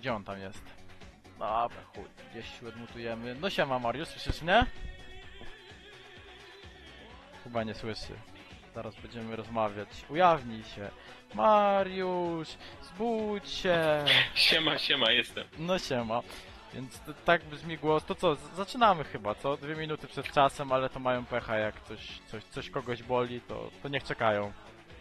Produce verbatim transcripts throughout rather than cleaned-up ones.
Gdzie on tam jest? Dobra, chuj, gdzieś się odmutujemy. No siema Mariusz, słyszysz mnie? Chyba nie słyszy. Zaraz będziemy rozmawiać. Ujawnij się. Mariusz, zbudź się. Siema, siema, jestem. No siema. Więc to, tak brzmi głos. To co, z- zaczynamy chyba, co? Dwie minuty przed czasem, ale to mają pecha, jak coś, coś, coś kogoś boli, to, to niech czekają.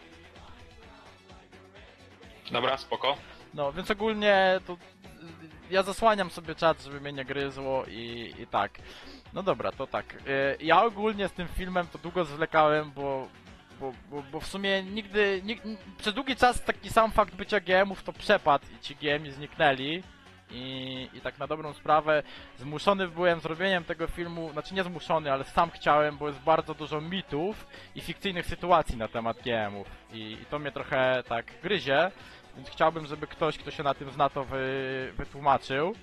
Dobra, spoko. No, więc ogólnie to y, ja zasłaniam sobie czat, żeby mnie nie gryzło i, i tak. No dobra, to tak. Y, Ja ogólnie z tym filmem to długo zwlekałem, bo, bo, bo, bo w sumie nigdy, nig, przez długi czas taki sam fakt bycia G M-ów to przepadł i ci G M i zniknęli. I, I tak na dobrą sprawę zmuszony byłem zrobieniem tego filmu, znaczy nie zmuszony, ale sam chciałem, bo jest bardzo dużo mitów i fikcyjnych sytuacji na temat G M-ów. I, I to mnie trochę tak gryzie. Więc chciałbym, żeby ktoś, kto się na tym zna, to wy, wytłumaczył.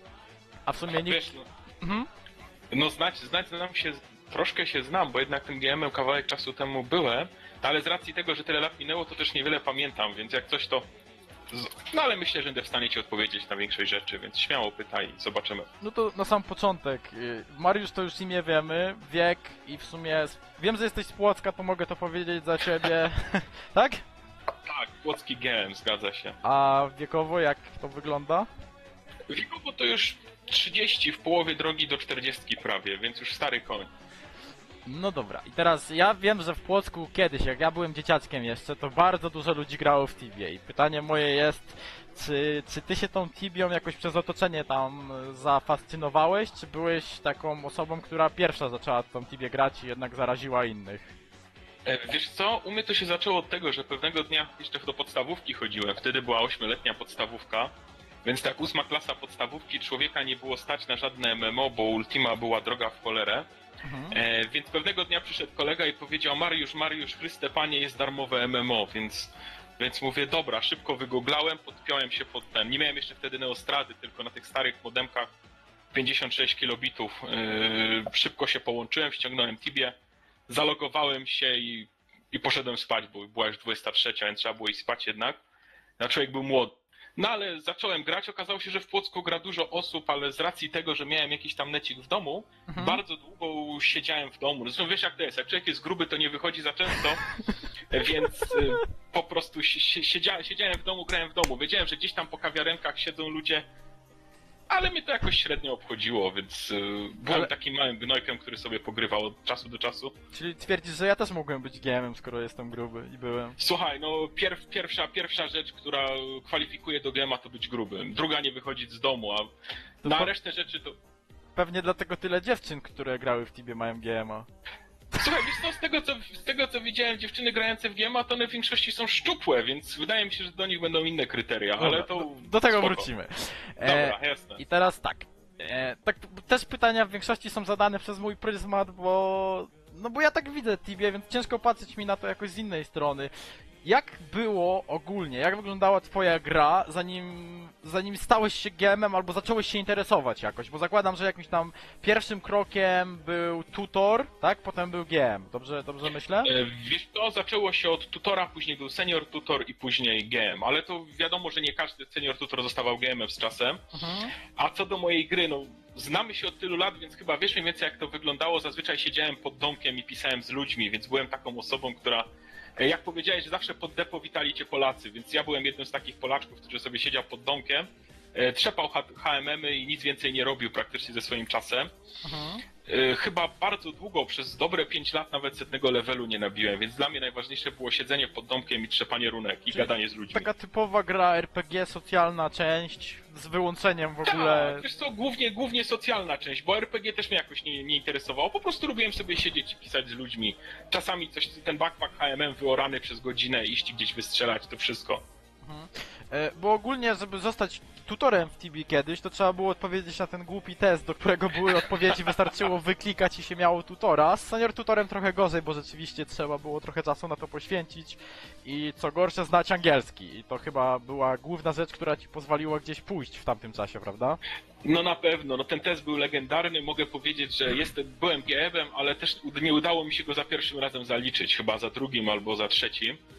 A w sumie nikt... Wiesz, no, Mhm. no znać, znać znam się, troszkę się znam, bo jednak tym G M-em kawałek czasu temu byłem, ale z racji tego, że tyle lat minęło, to też niewiele pamiętam, więc jak coś to... z- No ale myślę, że będę w stanie ci odpowiedzieć na większość rzeczy, więc śmiało pytaj i zobaczymy. No to na sam początek. y, Mariusz to już imię wiemy, wiek i w sumie... s- Wiem, że jesteś z Płocka, to mogę to powiedzieć za ciebie. Tak? Tak, płocki G M, zgadza się. A wiekowo jak to wygląda? Wiekowo to już trzydzieści, w połowie drogi do czterdziestki prawie, więc już stary koń. No dobra, i teraz ja wiem, że w Płocku kiedyś, jak ja byłem dzieciaczkiem jeszcze, to bardzo dużo ludzi grało w Tibię i pytanie moje jest, czy, czy ty się tą Tibią jakoś przez otoczenie tam zafascynowałeś, czy byłeś taką osobą, która pierwsza zaczęła tą Tibię grać i jednak zaraziła innych? E, Wiesz co, u mnie to się zaczęło od tego, że pewnego dnia jeszcze do podstawówki chodziłem, wtedy była ośmioletnia podstawówka, więc tak ósma klasa podstawówki człowieka nie było stać na żadne M M O, bo Ultima była droga w cholerę. Mhm. E, więc pewnego dnia przyszedł kolega i powiedział: Mariusz, Mariusz, Chryste Panie, jest darmowe M M O, więc, więc mówię, dobra, szybko wygooglałem, podpiąłem się pod ten, nie miałem jeszcze wtedy Neostrady, tylko na tych starych modemkach pięćdziesiąt sześć kilobitów, e, szybko się połączyłem, ściągnąłem Tibię, zalogowałem się i, i poszedłem spać, bo była już dwudziesta trzecia, więc trzeba było iść spać jednak, a człowiek był młody. No ale zacząłem grać, okazało się, że w Płocku gra dużo osób, ale z racji tego, że miałem jakiś tam necik w domu, Mhm. bardzo długo siedziałem w domu. Zresztą wiesz jak to jest, jak człowiek jest gruby, to nie wychodzi za często, więc y, po prostu si- si- siedziałem, siedziałem w domu, grałem w domu. Wiedziałem, że gdzieś tam po kawiarenkach siedzą ludzie, ale mnie to jakoś średnio obchodziło, więc y, byłem Ale- takim małym gnojkiem, który sobie pogrywał od czasu do czasu. Czyli twierdzisz, że ja też mogłem być G M-em, skoro jestem gruby i byłem. Słuchaj, no pierw, pierwsza, pierwsza rzecz, która kwalifikuje do G M a, to być grubym. Druga nie wychodzić z domu, a To na po- resztę rzeczy to... Pewnie dlatego tyle dziewczyn, które grały w Tibie, mają G M-a. Słuchaj, wiesz co, z tego co, z tego co widziałem, dziewczyny grające w G M a, to one w większości są szczupłe, więc wydaje mi się, że do nich będą inne kryteria, ale to... do, do tego spoko. wrócimy. Dobra, jasne. I teraz tak. E, tak. Też pytania w większości są zadane przez mój pryzmat, bo... No bo ja tak widzę Tibie, więc ciężko patrzeć mi na to jakoś z innej strony. Jak było ogólnie, jak wyglądała twoja gra, zanim, zanim stałeś się G M-em albo zacząłeś się interesować jakoś? Bo zakładam, że jakimś tam pierwszym krokiem był tutor, tak? Potem był G M. Dobrze, dobrze myślę? E, Wiesz co, zaczęło się od tutora, później był senior tutor i później G M, ale to wiadomo, że nie każdy senior tutor zostawał G M-em z czasem. Mhm. A co do mojej gry, no znamy się od tylu lat, więc chyba wiesz mniej więcej jak to wyglądało. Zazwyczaj siedziałem pod domkiem i pisałem z ludźmi, więc byłem taką osobą, która, e, jak powiedziałeś, że zawsze pod depo witali cię Polacy, więc ja byłem jednym z takich Polaczków, który sobie siedział pod domkiem, e, trzepał H- HMM-y i nic więcej nie robił praktycznie ze swoim czasem. Mhm. E, Chyba bardzo długo, przez dobre pięć lat nawet setnego levelu nie nabiłem, więc dla mnie najważniejsze było siedzenie pod domkiem i trzepanie runek i Czyli gadanie z ludźmi. Taka typowa gra R P G, socjalna część, z wyłączeniem w ogóle... Tak, wiesz co, głównie, głównie socjalna część, bo R P G też mnie jakoś nie, nie interesowało, po prostu lubiłem sobie siedzieć i pisać z ludźmi. Czasami coś, ten backpack H M M wyorany przez godzinę, iść gdzieś wystrzelać, to wszystko. Mhm. E, Bo ogólnie, żeby zostać tutorem w Tibi kiedyś, to trzeba było odpowiedzieć na ten głupi test, do którego były odpowiedzi, wystarczyło wyklikać i się miało tutora. Z senior tutorem trochę gorzej, bo rzeczywiście trzeba było trochę czasu na to poświęcić i co gorsze znać angielski. I to chyba była główna rzecz, która ci pozwoliła gdzieś pójść w tamtym czasie, prawda? No na pewno, no ten test był legendarny, mogę powiedzieć, że jestem, byłem G M-em, ale też nie udało mi się go za pierwszym razem zaliczyć, chyba za drugim albo za trzecim.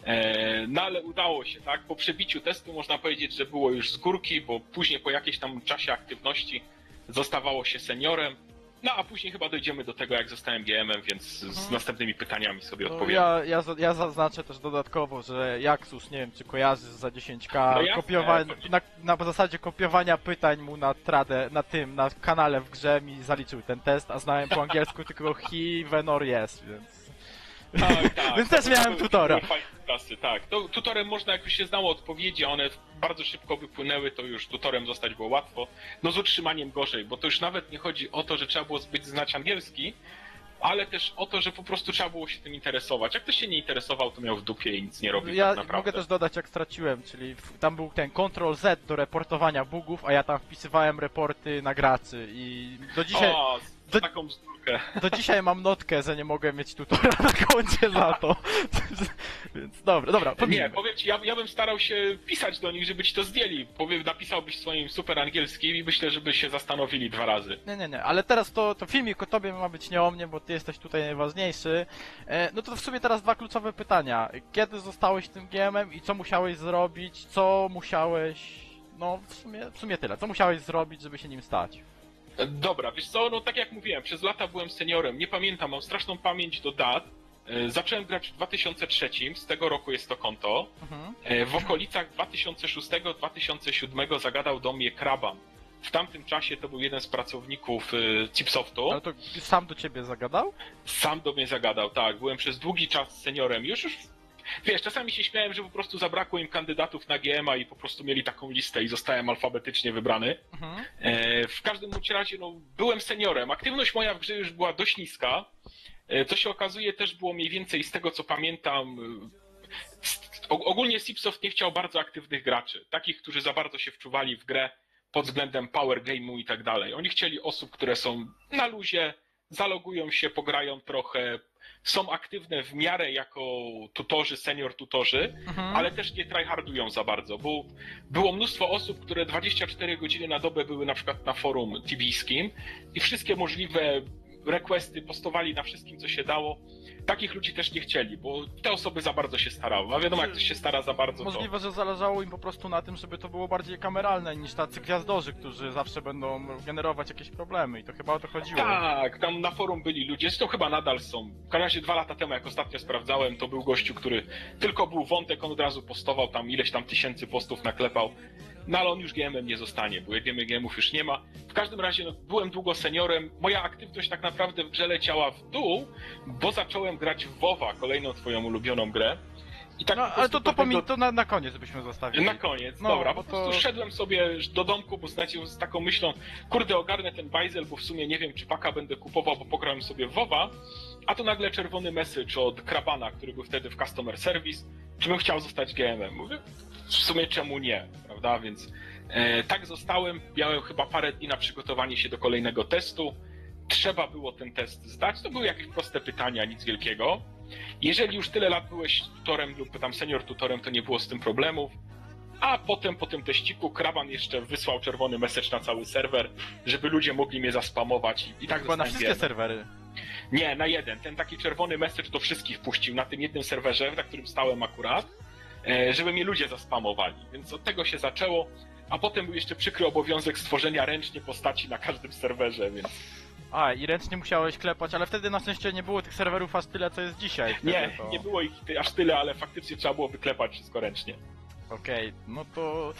E, no ale udało się, tak? Po przebiciu testu można powiedzieć, że było już z górki, bo później po jakimś tam czasie aktywności zostawało się seniorem. No a później chyba dojdziemy do tego, jak zostałem G M-em, więc z Mhm. następnymi pytaniami sobie No, odpowiem. ja, ja, za- ja zaznaczę też dodatkowo, że Jaksus, nie wiem czy kojarzysz za dziesięć K, No jasne, kopiowa- to- na, na zasadzie kopiowania pytań mu na tradę, na tym, na kanale w grze mi zaliczył ten test, a znałem po angielsku tylko he, when or yes, więc... Tak, tak. Więc też To miałem były- tutora. były fajne klasy, tak. To, tutorem można, jak już się znało odpowiedzi, a one bardzo szybko wypłynęły, to już tutorem zostać było łatwo. No z utrzymaniem gorzej, bo to już nawet nie chodzi o to, że trzeba było zbyt znać angielski, ale też o to, że po prostu trzeba było się tym interesować. Jak ktoś się nie interesował, to miał w dupie i nic nie robił Ja tak naprawdę. mogę też dodać jak straciłem, czyli w, tam był ten control Z do reportowania bugów, a ja tam wpisywałem reporty na graczy i do dzisiaj... O, z do- taką bzdurkę. Do dzisiaj mam notkę, że nie mogę mieć tutora na koncie za to. Więc dobra, dobra, Nie, pomijmy. powiem ci, ja, ja bym starał się pisać do nich, żeby ci to zdjęli. Powiem, napisałbyś swoim super angielskim i myślę, żeby się zastanowili dwa razy. Nie, nie, nie, ale teraz to, to filmik o tobie ma być nie o mnie, bo ty jesteś tutaj najważniejszy. E, no to w sumie teraz dwa kluczowe pytania. Kiedy zostałeś tym G M-em i co musiałeś zrobić? Co musiałeś... No w sumie, w sumie tyle. Co musiałeś zrobić, żeby się nim stać? Dobra, wiesz co, no tak jak mówiłem, przez lata byłem seniorem, nie pamiętam, mam straszną pamięć do dat. E, Zacząłem grać w dwa tysiące trzecim, z tego roku jest to konto. Mhm. E, W okolicach dwa tysiące szóstego do dwa tysiące siódmego zagadał do mnie Kraban. W tamtym czasie to był jeden z pracowników e, Chipsoftu. Ale to sam do ciebie zagadał? Sam do mnie zagadał, tak. Byłem przez długi czas seniorem. Już już, wiesz, czasami się śmiałem, że po prostu zabrakło im kandydatów na G M-a i po prostu mieli taką listę i zostałem alfabetycznie wybrany. Mhm. E, W każdym bądź razie, no, byłem seniorem. Aktywność moja w grze już była dość niska. E, Co się okazuje, też było mniej więcej z tego, co pamiętam. e, s- o- Ogólnie Chipsoft nie chciał bardzo aktywnych graczy. Takich, którzy za bardzo się wczuwali w grę pod względem power game'u i tak dalej. Oni chcieli osób, które są na luzie, zalogują się, pograją trochę, są aktywne w miarę jako tutorzy, senior tutorzy, Mhm. ale też nie tryhardują za bardzo, bo było mnóstwo osób, które dwadzieścia cztery godziny na dobę były na przykład na forum tibijskim i wszystkie możliwe requesty postowali na wszystkim, co się dało. Takich ludzi też nie chcieli, bo te osoby za bardzo się starały. A wiadomo, jak ktoś się stara za bardzo, to... Możliwe, że zależało im po prostu na tym, żeby to było bardziej kameralne niż tacy gwiazdorzy, którzy zawsze będą generować jakieś problemy i to chyba o to chodziło. Tak, tam na forum byli ludzie, zresztą chyba nadal są. W każdym razie dwa lata temu, jak ostatnio sprawdzałem, to był gościu, który tylko był wątek, on od razu postował tam ileś tam tysięcy postów naklepał. No ale on już G M-em nie zostanie, bo jak wiemy, G M-ów już nie ma. W każdym razie no, byłem długo seniorem, moja aktywność tak naprawdę w grze leciała w dół, bo zacząłem grać w WoWa, kolejną twoją ulubioną grę. I tak No, po ale prostu to, to, pewnego- pomi- to na, na koniec byśmy zostawili. Na koniec, No, dobra, bo po to- prostu szedłem sobie do domku, bo znacie, z taką myślą, kurde, ogarnę ten bajzel, bo w sumie nie wiem, czy paka będę kupował, bo pograłem sobie w WoWa, a tu nagle czerwony message od Krabana, który był wtedy w Customer Service, czy bym chciał zostać G M-em. Mówię, w sumie czemu nie, prawda, więc e, tak zostałem, miałem chyba parę dni na przygotowanie się do kolejnego testu, trzeba było ten test zdać, to były jakieś proste pytania, nic wielkiego. Jeżeli już tyle lat byłeś tutorem lub tam senior tutorem, to nie było z tym problemów. A potem po tym teściku Kraban jeszcze wysłał czerwony message na cały serwer, żeby ludzie mogli mnie zaspamować i, i tak Chyba na zostałem wszystkie G M-em. serwery. Nie, na jeden. Ten taki czerwony message do wszystkich puścił na tym jednym serwerze, na którym stałem akurat, e, żeby mnie ludzie zaspamowali. Więc od tego się zaczęło, a potem był jeszcze przykry obowiązek stworzenia ręcznie postaci na każdym serwerze, więc A, i ręcznie musiałeś klepać, ale wtedy na szczęście nie było tych serwerów aż tyle, co jest dzisiaj. Wtedy nie, to... nie było ich ty- aż tyle, ale faktycznie trzeba było wyklepać wszystko ręcznie. Okej, no to...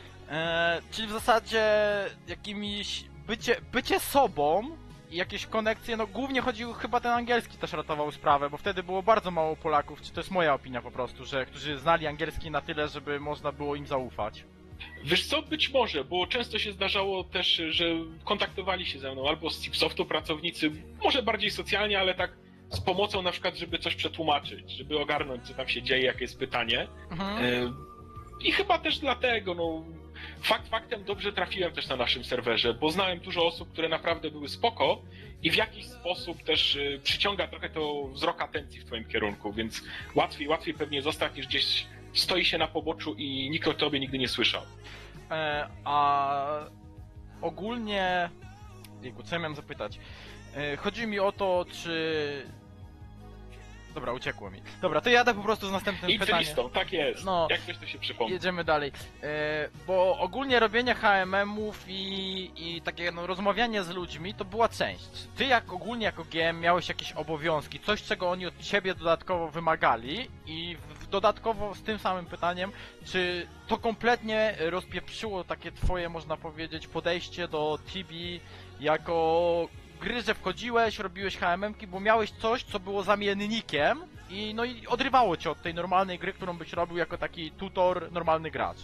E, czyli w zasadzie jakimiś... Bycie, bycie sobą i jakieś konekcje, no głównie chodził, chyba ten angielski też ratował sprawę, bo wtedy było bardzo mało Polaków, czy to jest moja opinia po prostu, że którzy znali angielski na tyle, żeby można było im zaufać. Wiesz co, być może, bo często się zdarzało też, że kontaktowali się ze mną albo z Chipsoftu pracownicy, może bardziej socjalnie, ale tak z pomocą na przykład, żeby coś przetłumaczyć, żeby ogarnąć, co tam się dzieje, jakie jest pytanie. Mhm. E, I chyba też dlatego, no, fakt faktem dobrze trafiłem też na naszym serwerze, bo znałem dużo osób, które naprawdę były spoko i w jakiś sposób też e, przyciąga trochę to wzrok atencji w twoim kierunku, więc łatwiej, łatwiej pewnie zostać niż gdzieś stoi się na poboczu i nikt o tobie nigdy nie słyszał. E, a ogólnie... Jejku, co ja miałem zapytać? E, chodzi mi o to, czy... Dobra, uciekło mi. Dobra, to jadę po prostu z następnym Idź z pytaniem. listą, tak jest. No. Jak coś to się przypomni. Jedziemy dalej. E, bo ogólnie robienie H M M-ów i, i takie no, rozmawianie z ludźmi to była część. Czy ty jak ogólnie jako G M miałeś jakieś obowiązki, coś czego oni od ciebie dodatkowo wymagali i w, dodatkowo z tym samym pytaniem, czy to kompletnie rozpieprzyło takie twoje, można powiedzieć, podejście do T B jako gry, że wchodziłeś, robiłeś H M M-ki, bo miałeś coś, co było zamiennikiem i no i odrywało cię od tej normalnej gry, którą byś robił jako taki tutor, normalny gracz.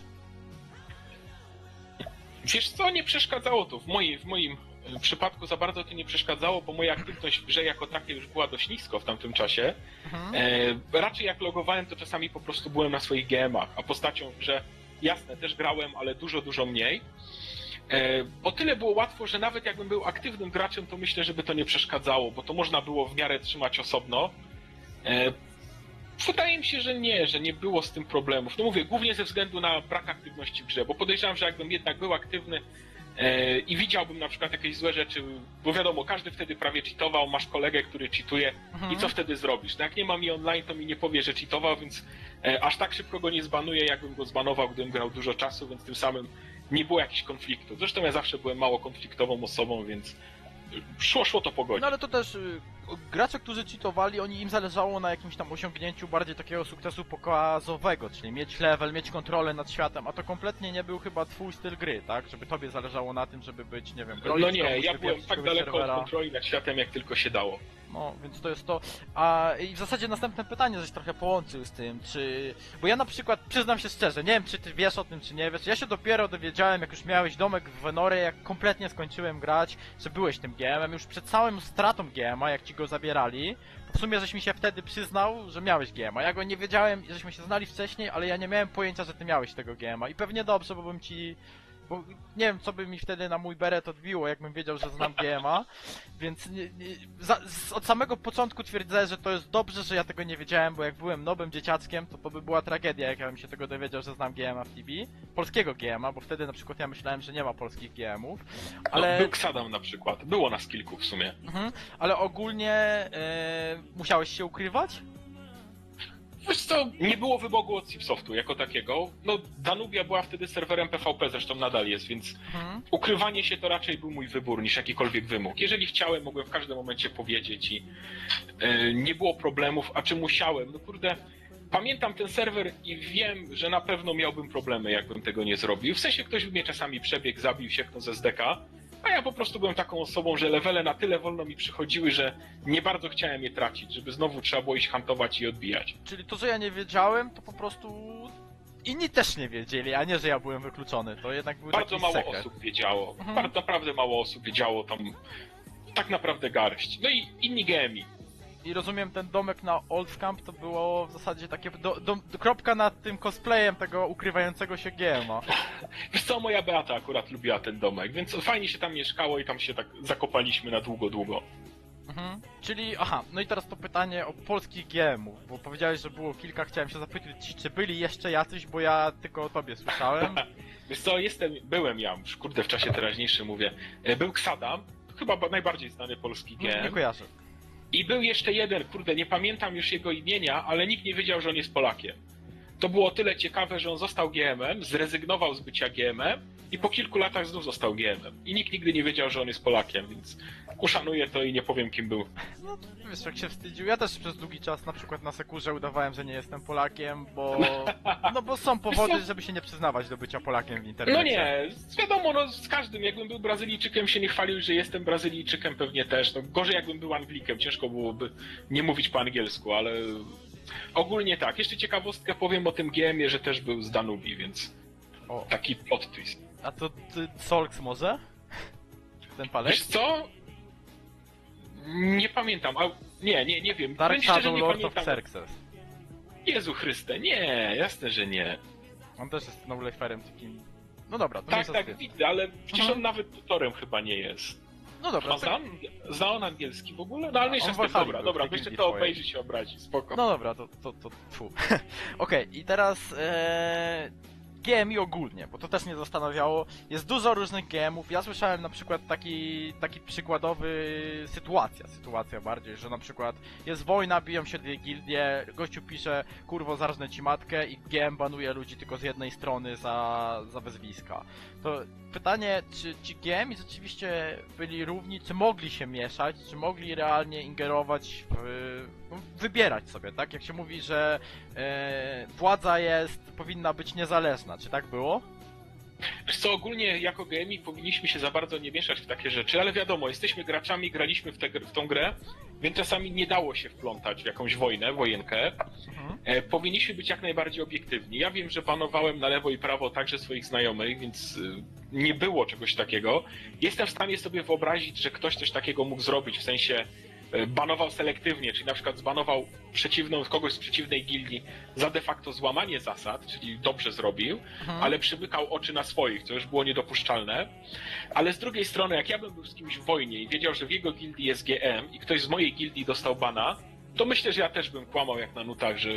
Wiesz co, nie przeszkadzało to. W, mojej, w moim e, przypadku za bardzo to nie przeszkadzało, bo moja aktywność w grze jako takiej już była dość nisko w tamtym czasie. Mhm. E, raczej jak logowałem, to czasami po prostu byłem na swoich G M-ach, a postacią w grze, jasne, też grałem, ale dużo, dużo mniej. E, o tyle było łatwo, że nawet jakbym był aktywnym graczem, to myślę, żeby to nie przeszkadzało, bo to można było w miarę trzymać osobno. E, wydaje mi się, że nie, że nie było z tym problemów. No mówię, głównie ze względu na brak aktywności w grze, bo podejrzewam, że jakbym jednak był aktywny e, i widziałbym na przykład jakieś złe rzeczy, bo wiadomo, każdy wtedy prawie cheatował, masz kolegę, który cheatuje Mhm. i co wtedy zrobisz? No jak nie ma mi online, to mi nie powie, że cheatował, więc e, aż tak szybko go nie zbanuję, jakbym go zbanował, gdybym grał dużo czasu, więc tym samym nie było jakichś konfliktów. Zresztą ja zawsze byłem mało konfliktową osobą, więc szło, szło to pogodzić. No ale to też y, gracze, którzy cheatowali, oni im zależało na jakimś tam osiągnięciu bardziej takiego sukcesu pokazowego, czyli mieć level, mieć kontrolę nad światem, a to kompletnie nie był chyba twój styl gry, tak? Żeby tobie zależało na tym, żeby być, nie wiem, No nie, komuś, ja byłem wypieprzyć tak kogoś daleko serwera. od kontroli nad światem, jak tylko się dało. No, więc to jest to. A i w zasadzie następne pytanie, żeś trochę połączył z tym, czy... Bo ja na przykład, przyznam się szczerze, nie wiem czy ty wiesz o tym, czy nie wiesz, ja się dopiero dowiedziałem, jak już miałeś domek w Venory, jak kompletnie skończyłem grać, że byłeś tym G M-em, już przed całą stratą G M-a, jak ci go zabierali, to w sumie żeś mi się wtedy przyznał, że miałeś G M-a. Ja go nie wiedziałem, żeśmy się znali wcześniej, ale ja nie miałem pojęcia, że ty miałeś tego G M-a i pewnie dobrze, bo bym ci... Bo nie wiem, co by mi wtedy na mój beret odbiło, jakbym wiedział, że znam G M a, więc nie, nie, za, z, od samego początku twierdzę, że to jest dobrze, że ja tego nie wiedziałem, bo jak byłem nowym dzieciackiem, to to by była tragedia, jak ja bym się tego dowiedział, że znam G M a w T B. Polskiego G M a, bo wtedy na przykład ja myślałem, że nie ma polskich G M ów, ale... No, był Xadam na przykład, było nas kilku w sumie. Mhm, ale ogólnie e, musiałeś się ukrywać? Wiesz co, nie było wybogu od Cipsoftu jako takiego. No, Danubia była wtedy serwerem P V P, zresztą nadal jest, więc Mhm. ukrywanie się to raczej był mój wybór niż jakikolwiek wymóg. Jeżeli chciałem, mogłem w każdym momencie powiedzieć i e, nie było problemów, a czy musiałem? No kurde, pamiętam ten serwer i wiem, że na pewno miałbym problemy, jakbym tego nie zrobił. W sensie ktoś by mnie czasami przebiegł, zabił, sieknął ze S D K, a ja po prostu byłem taką osobą, że levele na tyle wolno mi przychodziły, że nie bardzo chciałem je tracić, żeby znowu trzeba było iść hantować i odbijać. Czyli to, że ja nie wiedziałem, to po prostu inni też nie wiedzieli, a nie, że ja byłem wykluczony. To jednak był Bardzo taki mało sekret. osób wiedziało. Mhm. Bardzo, naprawdę mało osób wiedziało, tam tak naprawdę garść. No i inni G M i. I rozumiem, ten domek na Old Camp to było w zasadzie takie do, do, do, kropka nad tym cosplayem tego ukrywającego się G M a. Wiesz co, moja Beata akurat lubiła ten domek, więc fajnie się tam mieszkało i tam się tak zakopaliśmy na długo, długo. Mhm. Czyli, aha, no i teraz to pytanie o polskich G M ów, bo powiedziałeś, że było kilka, chciałem się zapytać, czy byli jeszcze jacyś, bo ja tylko o tobie słyszałem. Wiesz co, jestem, byłem ja, już kurde w czasie teraźniejszym mówię, e, był Xadam, chyba ba- najbardziej znany polski G Nie M. kojarzę. I był jeszcze jeden, kurde, nie pamiętam już jego imienia, ale nikt nie wiedział, że on jest Polakiem. To było o tyle ciekawe, że on został G M em, zrezygnował z bycia G M em i po kilku latach znów został G M em. I nikt nigdy nie wiedział, że on jest Polakiem, więc uszanuję to i nie powiem, kim był. No, wiesz, jak się wstydził. Ja też przez długi czas na przykład na Sekurze udawałem, że nie jestem Polakiem, bo... No bo są powody, żeby się nie przyznawać do bycia Polakiem w internecie. No nie, wiadomo, no z każdym, jakbym był Brazylijczykiem, się nie chwalił, że jestem Brazylijczykiem, pewnie też. No gorzej jakbym był Anglikiem, ciężko byłoby nie mówić po angielsku, ale ogólnie tak. Jeszcze ciekawostkę powiem o tym G M ie, że też był z Danubii, więc O, taki plot twist. a to ty, Solks może? Ten Wiesz palec? co? Nie pamiętam, a nie, nie, nie wiem. Dark Powiem szczerze, Shadow nie Lord of pamiętam. Xerxes. Jezu Chryste, nie, jasne, że nie. On też jest no-liferem takim... No dobra, to Tak, mniejsza z tak, tym. widzę, ale przecież Mhm. on nawet tutorem chyba nie jest. No dobra, A to... zna, zna on angielski w ogóle? No ale mniejsza On z w tym, Valhalla dobra, był, dobra, w tej jeszcze gildii to twojej. obejrzy się obrazi, spoko. No dobra, to, to, to tfu. Okej, i teraz e, G M I ogólnie, bo to też mnie zastanawiało. Jest dużo różnych G M ów. Ja słyszałem na przykład taki, taki przykładowy sytuacja, sytuacja bardziej, że na przykład jest wojna, biją się dwie gildie, gościu pisze, kurwo, zarżnę ci matkę i G M banuje ludzi tylko z jednej strony za, za wezwiska. To pytanie, czy ci G M i rzeczywiście byli równi, czy mogli się mieszać, czy mogli realnie ingerować w, no, wybierać sobie, tak? Jak się mówi, że e, władza jest, powinna być niezależna, czy tak było? Wiesz co, ogólnie jako G M I powinniśmy się za bardzo nie mieszać w takie rzeczy, ale wiadomo, jesteśmy graczami, graliśmy w, te, w tą grę, więc czasami nie dało się wplątać w jakąś wojnę, wojenkę. Mhm. E, powinniśmy być jak najbardziej obiektywni. Ja wiem, że banowałem na lewo i prawo także swoich znajomych, więc y, nie było czegoś takiego. Jestem w stanie sobie wyobrazić, że ktoś coś takiego mógł zrobić, w sensie y, banował selektywnie, czyli na przykład zbanował przeciwną, kogoś z przeciwnej gildii za de facto złamanie zasad, czyli dobrze zrobił, Mhm. ale przymykał oczy na swoich, co już było niedopuszczalne. Ale z drugiej strony, jak ja bym był z kimś w wojnie i wiedział, że w jego gildii jest G M i ktoś z mojej gildii dostał bana, to myślę, że ja też bym kłamał jak na nutach, że,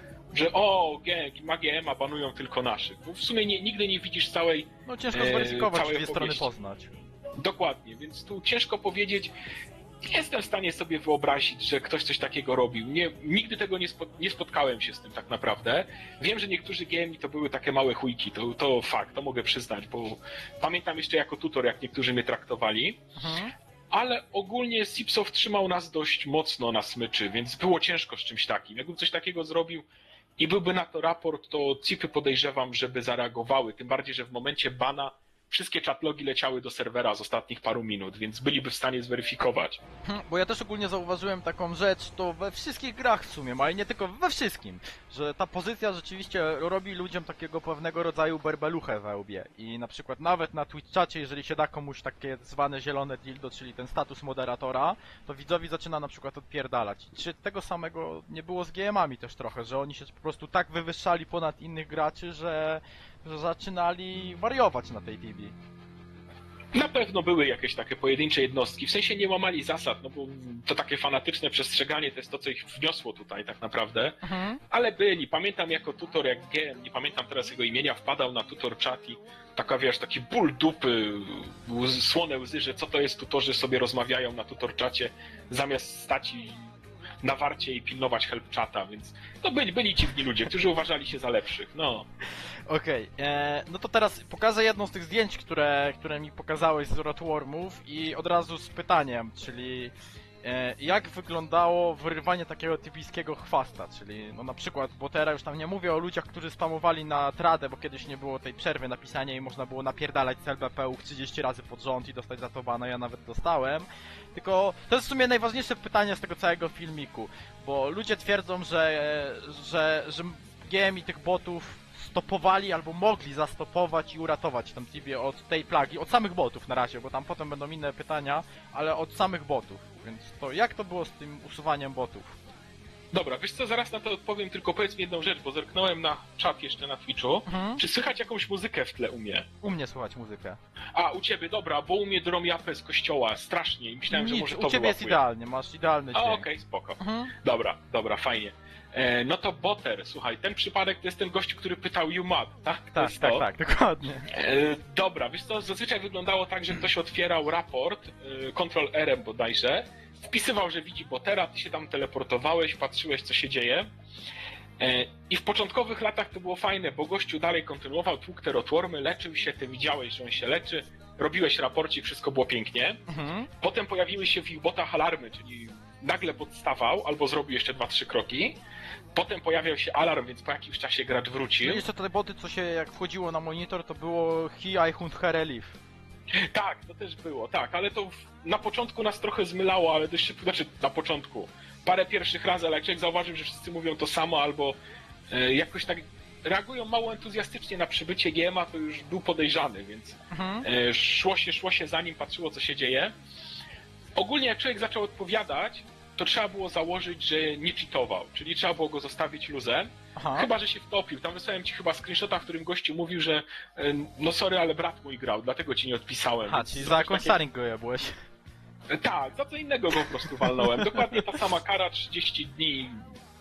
że o, G, ma G M, a banują tylko naszych. Bo w sumie nie, nigdy nie widzisz całej... No ciężko e, zweryfikować, całej dwie strony opowieści. poznać. Dokładnie, więc tu ciężko powiedzieć. Nie jestem w stanie sobie wyobrazić, że ktoś coś takiego robił. Nie, nigdy tego nie, spo, nie spotkałem się z tym tak naprawdę. Wiem, że niektórzy G M I to były takie małe chujki, to, to fakt, to mogę przyznać, bo pamiętam jeszcze jako tutor, jak niektórzy mnie traktowali. Mhm. Ale ogólnie Sipsoft trzymał nas dość mocno na smyczy, więc było ciężko z czymś takim. Jakbym coś takiego zrobił i byłby na to raport, to cipy podejrzewam, żeby zareagowały. Tym bardziej, że w momencie bana wszystkie chatlogi leciały do serwera z ostatnich paru minut, więc byliby w stanie zweryfikować. Hm, Bo ja też ogólnie zauważyłem taką rzecz, to we wszystkich grach w sumie, ale nie tylko we wszystkim, że ta pozycja rzeczywiście robi ludziom takiego pewnego rodzaju berbeluchę we łbie. I na przykład nawet na Twitch-czacie, jeżeli się da komuś takie zwane zielone dildo, czyli ten status moderatora, to widzowi zaczyna na przykład odpierdalać. Czy tego samego nie było z G M ami też trochę, że oni się po prostu tak wywyższali ponad innych graczy, że, że zaczynali wariować na tej T V? Na pewno były jakieś takie pojedyncze jednostki, w sensie nie łamali zasad, no bo to takie fanatyczne przestrzeganie to jest to, co ich wniosło tutaj tak naprawdę, Mhm. ale byli. Pamiętam jako tutor, jak G M, nie pamiętam teraz jego imienia, wpadał na tutor chat i taka, wiesz, taki ból dupy, łzy, słone łzy, że co to jest, tutorzy sobie rozmawiają na tutor czacie zamiast stać i na warcie i pilnować help chata, więc to byli, byli dziwni ludzie, którzy uważali się za lepszych, no. Okej, e, no to teraz pokażę jedno z tych zdjęć, które, które mi pokazałeś z Rotwormów i od razu z pytaniem, czyli e, jak wyglądało wyrywanie takiego typijskiego chwasta, czyli no na przykład, bo teraz już tam nie mówię o ludziach, którzy spamowali na tradę, bo kiedyś nie było tej przerwy na pisanie i można było napierdalać z L B P U trzydzieści razy pod rząd i dostać za to bana, ja nawet dostałem. Tylko to jest w sumie najważniejsze pytanie z tego całego filmiku, bo ludzie twierdzą, że, że, że G M i tych botów stopowali albo mogli zastopować i uratować tę Tibię od tej plagi, od samych botów na razie, bo tam potem będą inne pytania, ale od samych botów, więc to jak to było z tym usuwaniem botów? Dobra, wiesz co, zaraz na to odpowiem, tylko powiedz mi jedną rzecz, bo zerknąłem na czat jeszcze na Twitchu. Mhm. Czy słychać jakąś muzykę w tle u mnie? U mnie słychać muzykę. A, u ciebie, dobra, bo u mnie drą japę z kościoła, strasznie i myślałem, że Nic, może to u ciebie jest wyłapuje. idealnie, masz idealny A, dźwięk. okej, spoko. Mhm. Dobra, dobra, fajnie. E, no to Boter, słuchaj, ten przypadek to jest ten gość, który pytał you mad, tak? To Tak, jest tak, to. tak, dokładnie. E, dobra, wiesz co, zazwyczaj wyglądało tak, że ktoś otwierał raport, e, Ctrl R bodajże, wpisywał, że widzi Botera, ty się tam teleportowałeś, patrzyłeś, co się dzieje. E, I w początkowych latach to było fajne, bo gościu dalej kontynuował, tłukł te rotwormy, leczył się, ty widziałeś, że on się leczy, robiłeś raporcik, wszystko było pięknie. Mhm. Potem pojawiły się w ich botach alarmy, czyli nagle podstawał, albo zrobił jeszcze dwa, trzy kroki. Potem pojawiał się alarm, więc po jakimś czasie gracz No wrócił. i jeszcze te boty, co się jak wchodziło na monitor, to było He, I hunt her relief. Tak, to też było, tak, ale to w, na początku nas trochę zmylało, ale dość szybko, znaczy na początku, parę pierwszych razy, ale jak człowiek zauważył, że wszyscy mówią to samo, albo e, jakoś tak reagują mało entuzjastycznie na przybycie G M a, to już był podejrzany, więc Mhm. e, szło się, szło się za nim, patrzyło, co się dzieje. Ogólnie jak człowiek zaczął odpowiadać, to trzeba było założyć, że nie cheatował, czyli trzeba było go zostawić luzem. Aha. Chyba, że się wtopił. Tam wysłałem ci chyba screenshota, w którym gościu mówił, że e, no sorry, ale brat mój grał, dlatego ci nie odpisałem. Aha, Więc czyli to za też jakąś takie- saring go jebłeś. Tak, za co innego go po prostu walnąłem. Dokładnie ta sama kara, trzydzieści dni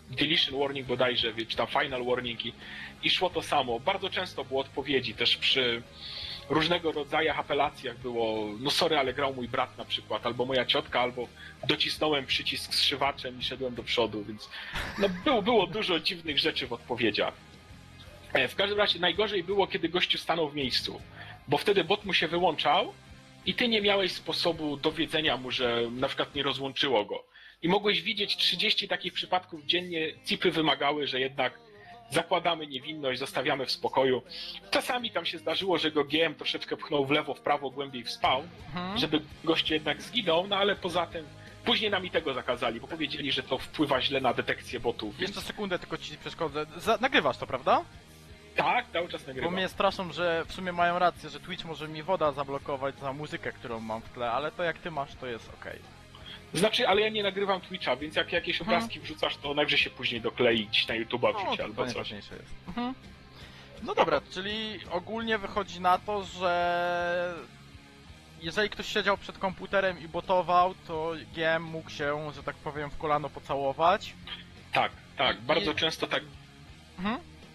deletion warning bodajże, czy tam final warning i, i szło to samo. Bardzo często było odpowiedzi też przy różnego rodzaju apelacjach było, no sorry, ale grał mój brat na przykład, albo moja ciotka, albo docisnąłem przycisk zszywaczem i szedłem do przodu, więc no było, było dużo dziwnych rzeczy w odpowiedziach. W każdym razie najgorzej było, kiedy gościu stanął w miejscu, bo wtedy bot mu się wyłączał i ty nie miałeś sposobu dowiedzenia mu, że na przykład nie rozłączyło go. I mogłeś widzieć trzydzieści takich przypadków dziennie, cipy wymagały, że jednak zakładamy niewinność, zostawiamy w spokoju. Czasami tam się zdarzyło, że go G M troszeczkę pchnął w lewo, w prawo, głębiej w spał, mhm. żeby gościu jednak zginął, no ale poza tym później nam i tego zakazali, bo powiedzieli, że to wpływa źle na detekcję botów. Jeszcze więc... sekundę tylko ci przeszkodzę. Za- nagrywasz to, prawda? Tak, cały czas nagrywam. Bo mnie straszą, że w sumie mają rację, że Twitch może mi woda zablokować za muzykę, którą mam w tle, ale to jak ty masz, to jest okej. Okay. Znaczy, ale ja nie nagrywam Twitcha, więc jak jakieś obrazki hmm. wrzucasz, to najwyżej się później doklei gdzieś na YouTube'a wrzuci no, albo coś. Najważniejsze jest. Mhm. No dobra, czyli ogólnie wychodzi na to, że jeżeli ktoś siedział przed komputerem i botował, to G M mógł się, że tak powiem, w kolano pocałować. Tak, tak, I... bardzo często tak. Mhm.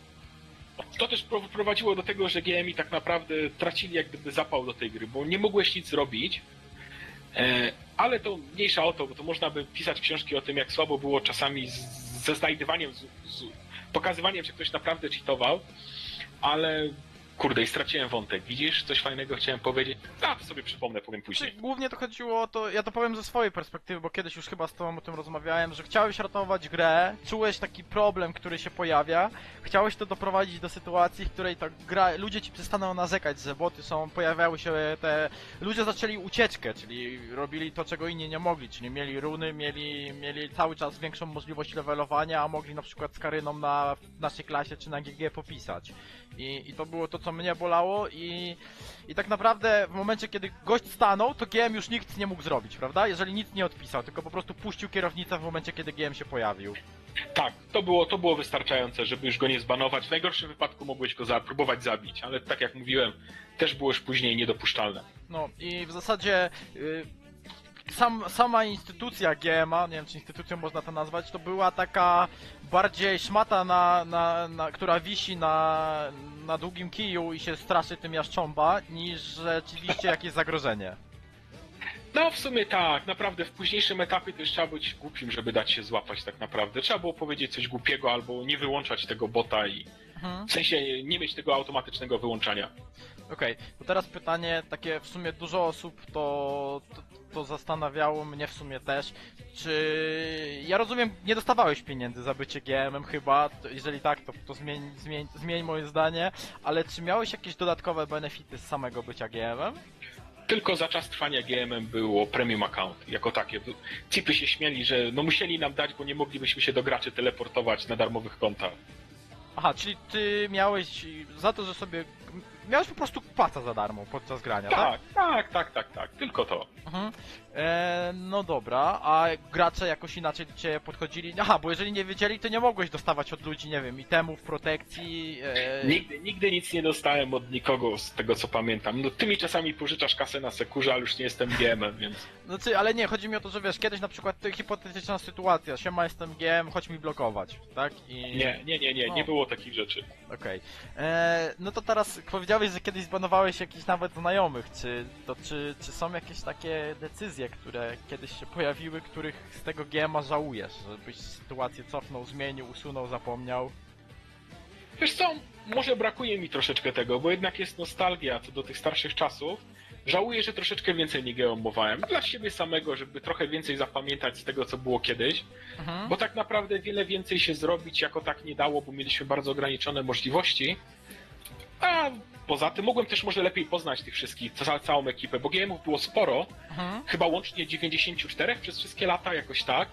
To też prowadziło do tego, że G M i tak naprawdę tracili jak gdyby zapał do tej gry, bo nie mogłeś nic zrobić. Ale to mniejsza o to, bo to można by pisać książki o tym, jak słabo było czasami z, ze znajdywaniem, z, z pokazywaniem, że ktoś naprawdę cheatował, ale kurde, i straciłem wątek. Widzisz? Coś fajnego chciałem powiedzieć? A, to sobie przypomnę, powiem później. Głównie to chodziło o to, ja to powiem ze swojej perspektywy, bo kiedyś już chyba z tobą o tym rozmawiałem, że chciałeś ratować grę, czułeś taki problem, który się pojawia, chciałeś to doprowadzić do sytuacji, w której ta gra, ludzie ci przestaną narzekać, że boty są, pojawiały się te... Ludzie zaczęli ucieczkę, czyli robili to, czego inni nie mogli, czyli mieli runy, mieli, mieli cały czas większą możliwość levelowania, a mogli na przykład z Karyną na naszej klasie czy na G G popisać. I, I to było to, co mnie bolało i, i tak naprawdę w momencie, kiedy gość stanął, to G M już nikt nie mógł zrobić, prawda? Jeżeli nic nie odpisał, tylko po prostu puścił kierownicę w momencie, kiedy G M się pojawił. Tak, to było, to było wystarczające, żeby już go nie zbanować. W najgorszym wypadku mogłeś go za, próbować zabić, ale tak jak mówiłem, też było już później niedopuszczalne. No i w zasadzie... Yy... Sam, sama instytucja G M a, nie wiem czy instytucją można to nazwać, to była taka bardziej szmata, na, na, na, która wisi na, na długim kiju i się straszy tym jaszcząba, niż rzeczywiście jakieś zagrożenie. No w sumie tak, naprawdę w późniejszym etapie to już trzeba być głupim, żeby dać się złapać tak naprawdę. Trzeba było powiedzieć coś głupiego albo nie wyłączać tego bota i mhm. w sensie nie mieć tego automatycznego wyłączania. Okej, okay. To teraz pytanie takie, w sumie dużo osób to, to, to zastanawiało mnie w sumie też, czy... Ja rozumiem, nie dostawałeś pieniędzy za bycie G M em chyba, to jeżeli tak, to, to zmień, zmień, zmień moje zdanie, ale czy miałeś jakieś dodatkowe benefity z samego bycia G M em? Tylko za czas trwania G M em było premium account, jako takie. Cipy się śmieli, że no musieli nam dać, bo nie moglibyśmy się do graczy teleportować na darmowych kontach. Aha, czyli ty miałeś za to, że sobie... Miałeś po prostu płaca za darmo podczas grania, tak? Tak, tak, tak, tak, tak. Tylko to. Mhm. E, no dobra, a gracze jakoś inaczej do ciebie podchodzili? Aha, bo jeżeli nie wiedzieli, to nie mogłeś dostawać od ludzi, nie wiem, itemów, protekcji... E... Nigdy, nigdy nic nie dostałem od nikogo, z tego co pamiętam. No ty mi czasami pożyczasz kasę na sekurze, ale już nie jestem G M em, więc... Znaczy, ale nie, chodzi mi o to, że wiesz, kiedyś na przykład hipotetyczna sytuacja, siema, jestem G M, chodź mi blokować, tak? I... Nie, nie, nie, nie, no. nie było takich rzeczy. Okej. Okay. No to teraz powiedziałeś, że kiedyś zbanowałeś jakichś nawet znajomych, czy, to, czy, czy są jakieś takie decyzje, które kiedyś się pojawiły, których z tego G M a żałujesz, żebyś sytuację cofnął, zmienił, usunął, zapomniał? Wiesz co, może brakuje mi troszeczkę tego, bo jednak jest nostalgia co do tych starszych czasów. Żałuję, że troszeczkę więcej nie G M owałem dla siebie samego, żeby trochę więcej zapamiętać z tego, co było kiedyś, mhm. bo tak naprawdę wiele więcej się zrobić jako tak nie dało, bo mieliśmy bardzo ograniczone możliwości. A poza tym mogłem też może lepiej poznać tych wszystkich, ca całą ekipę, bo G M ów było sporo, mhm. chyba łącznie dziewięćdziesięciu czterech przez wszystkie lata, jakoś tak.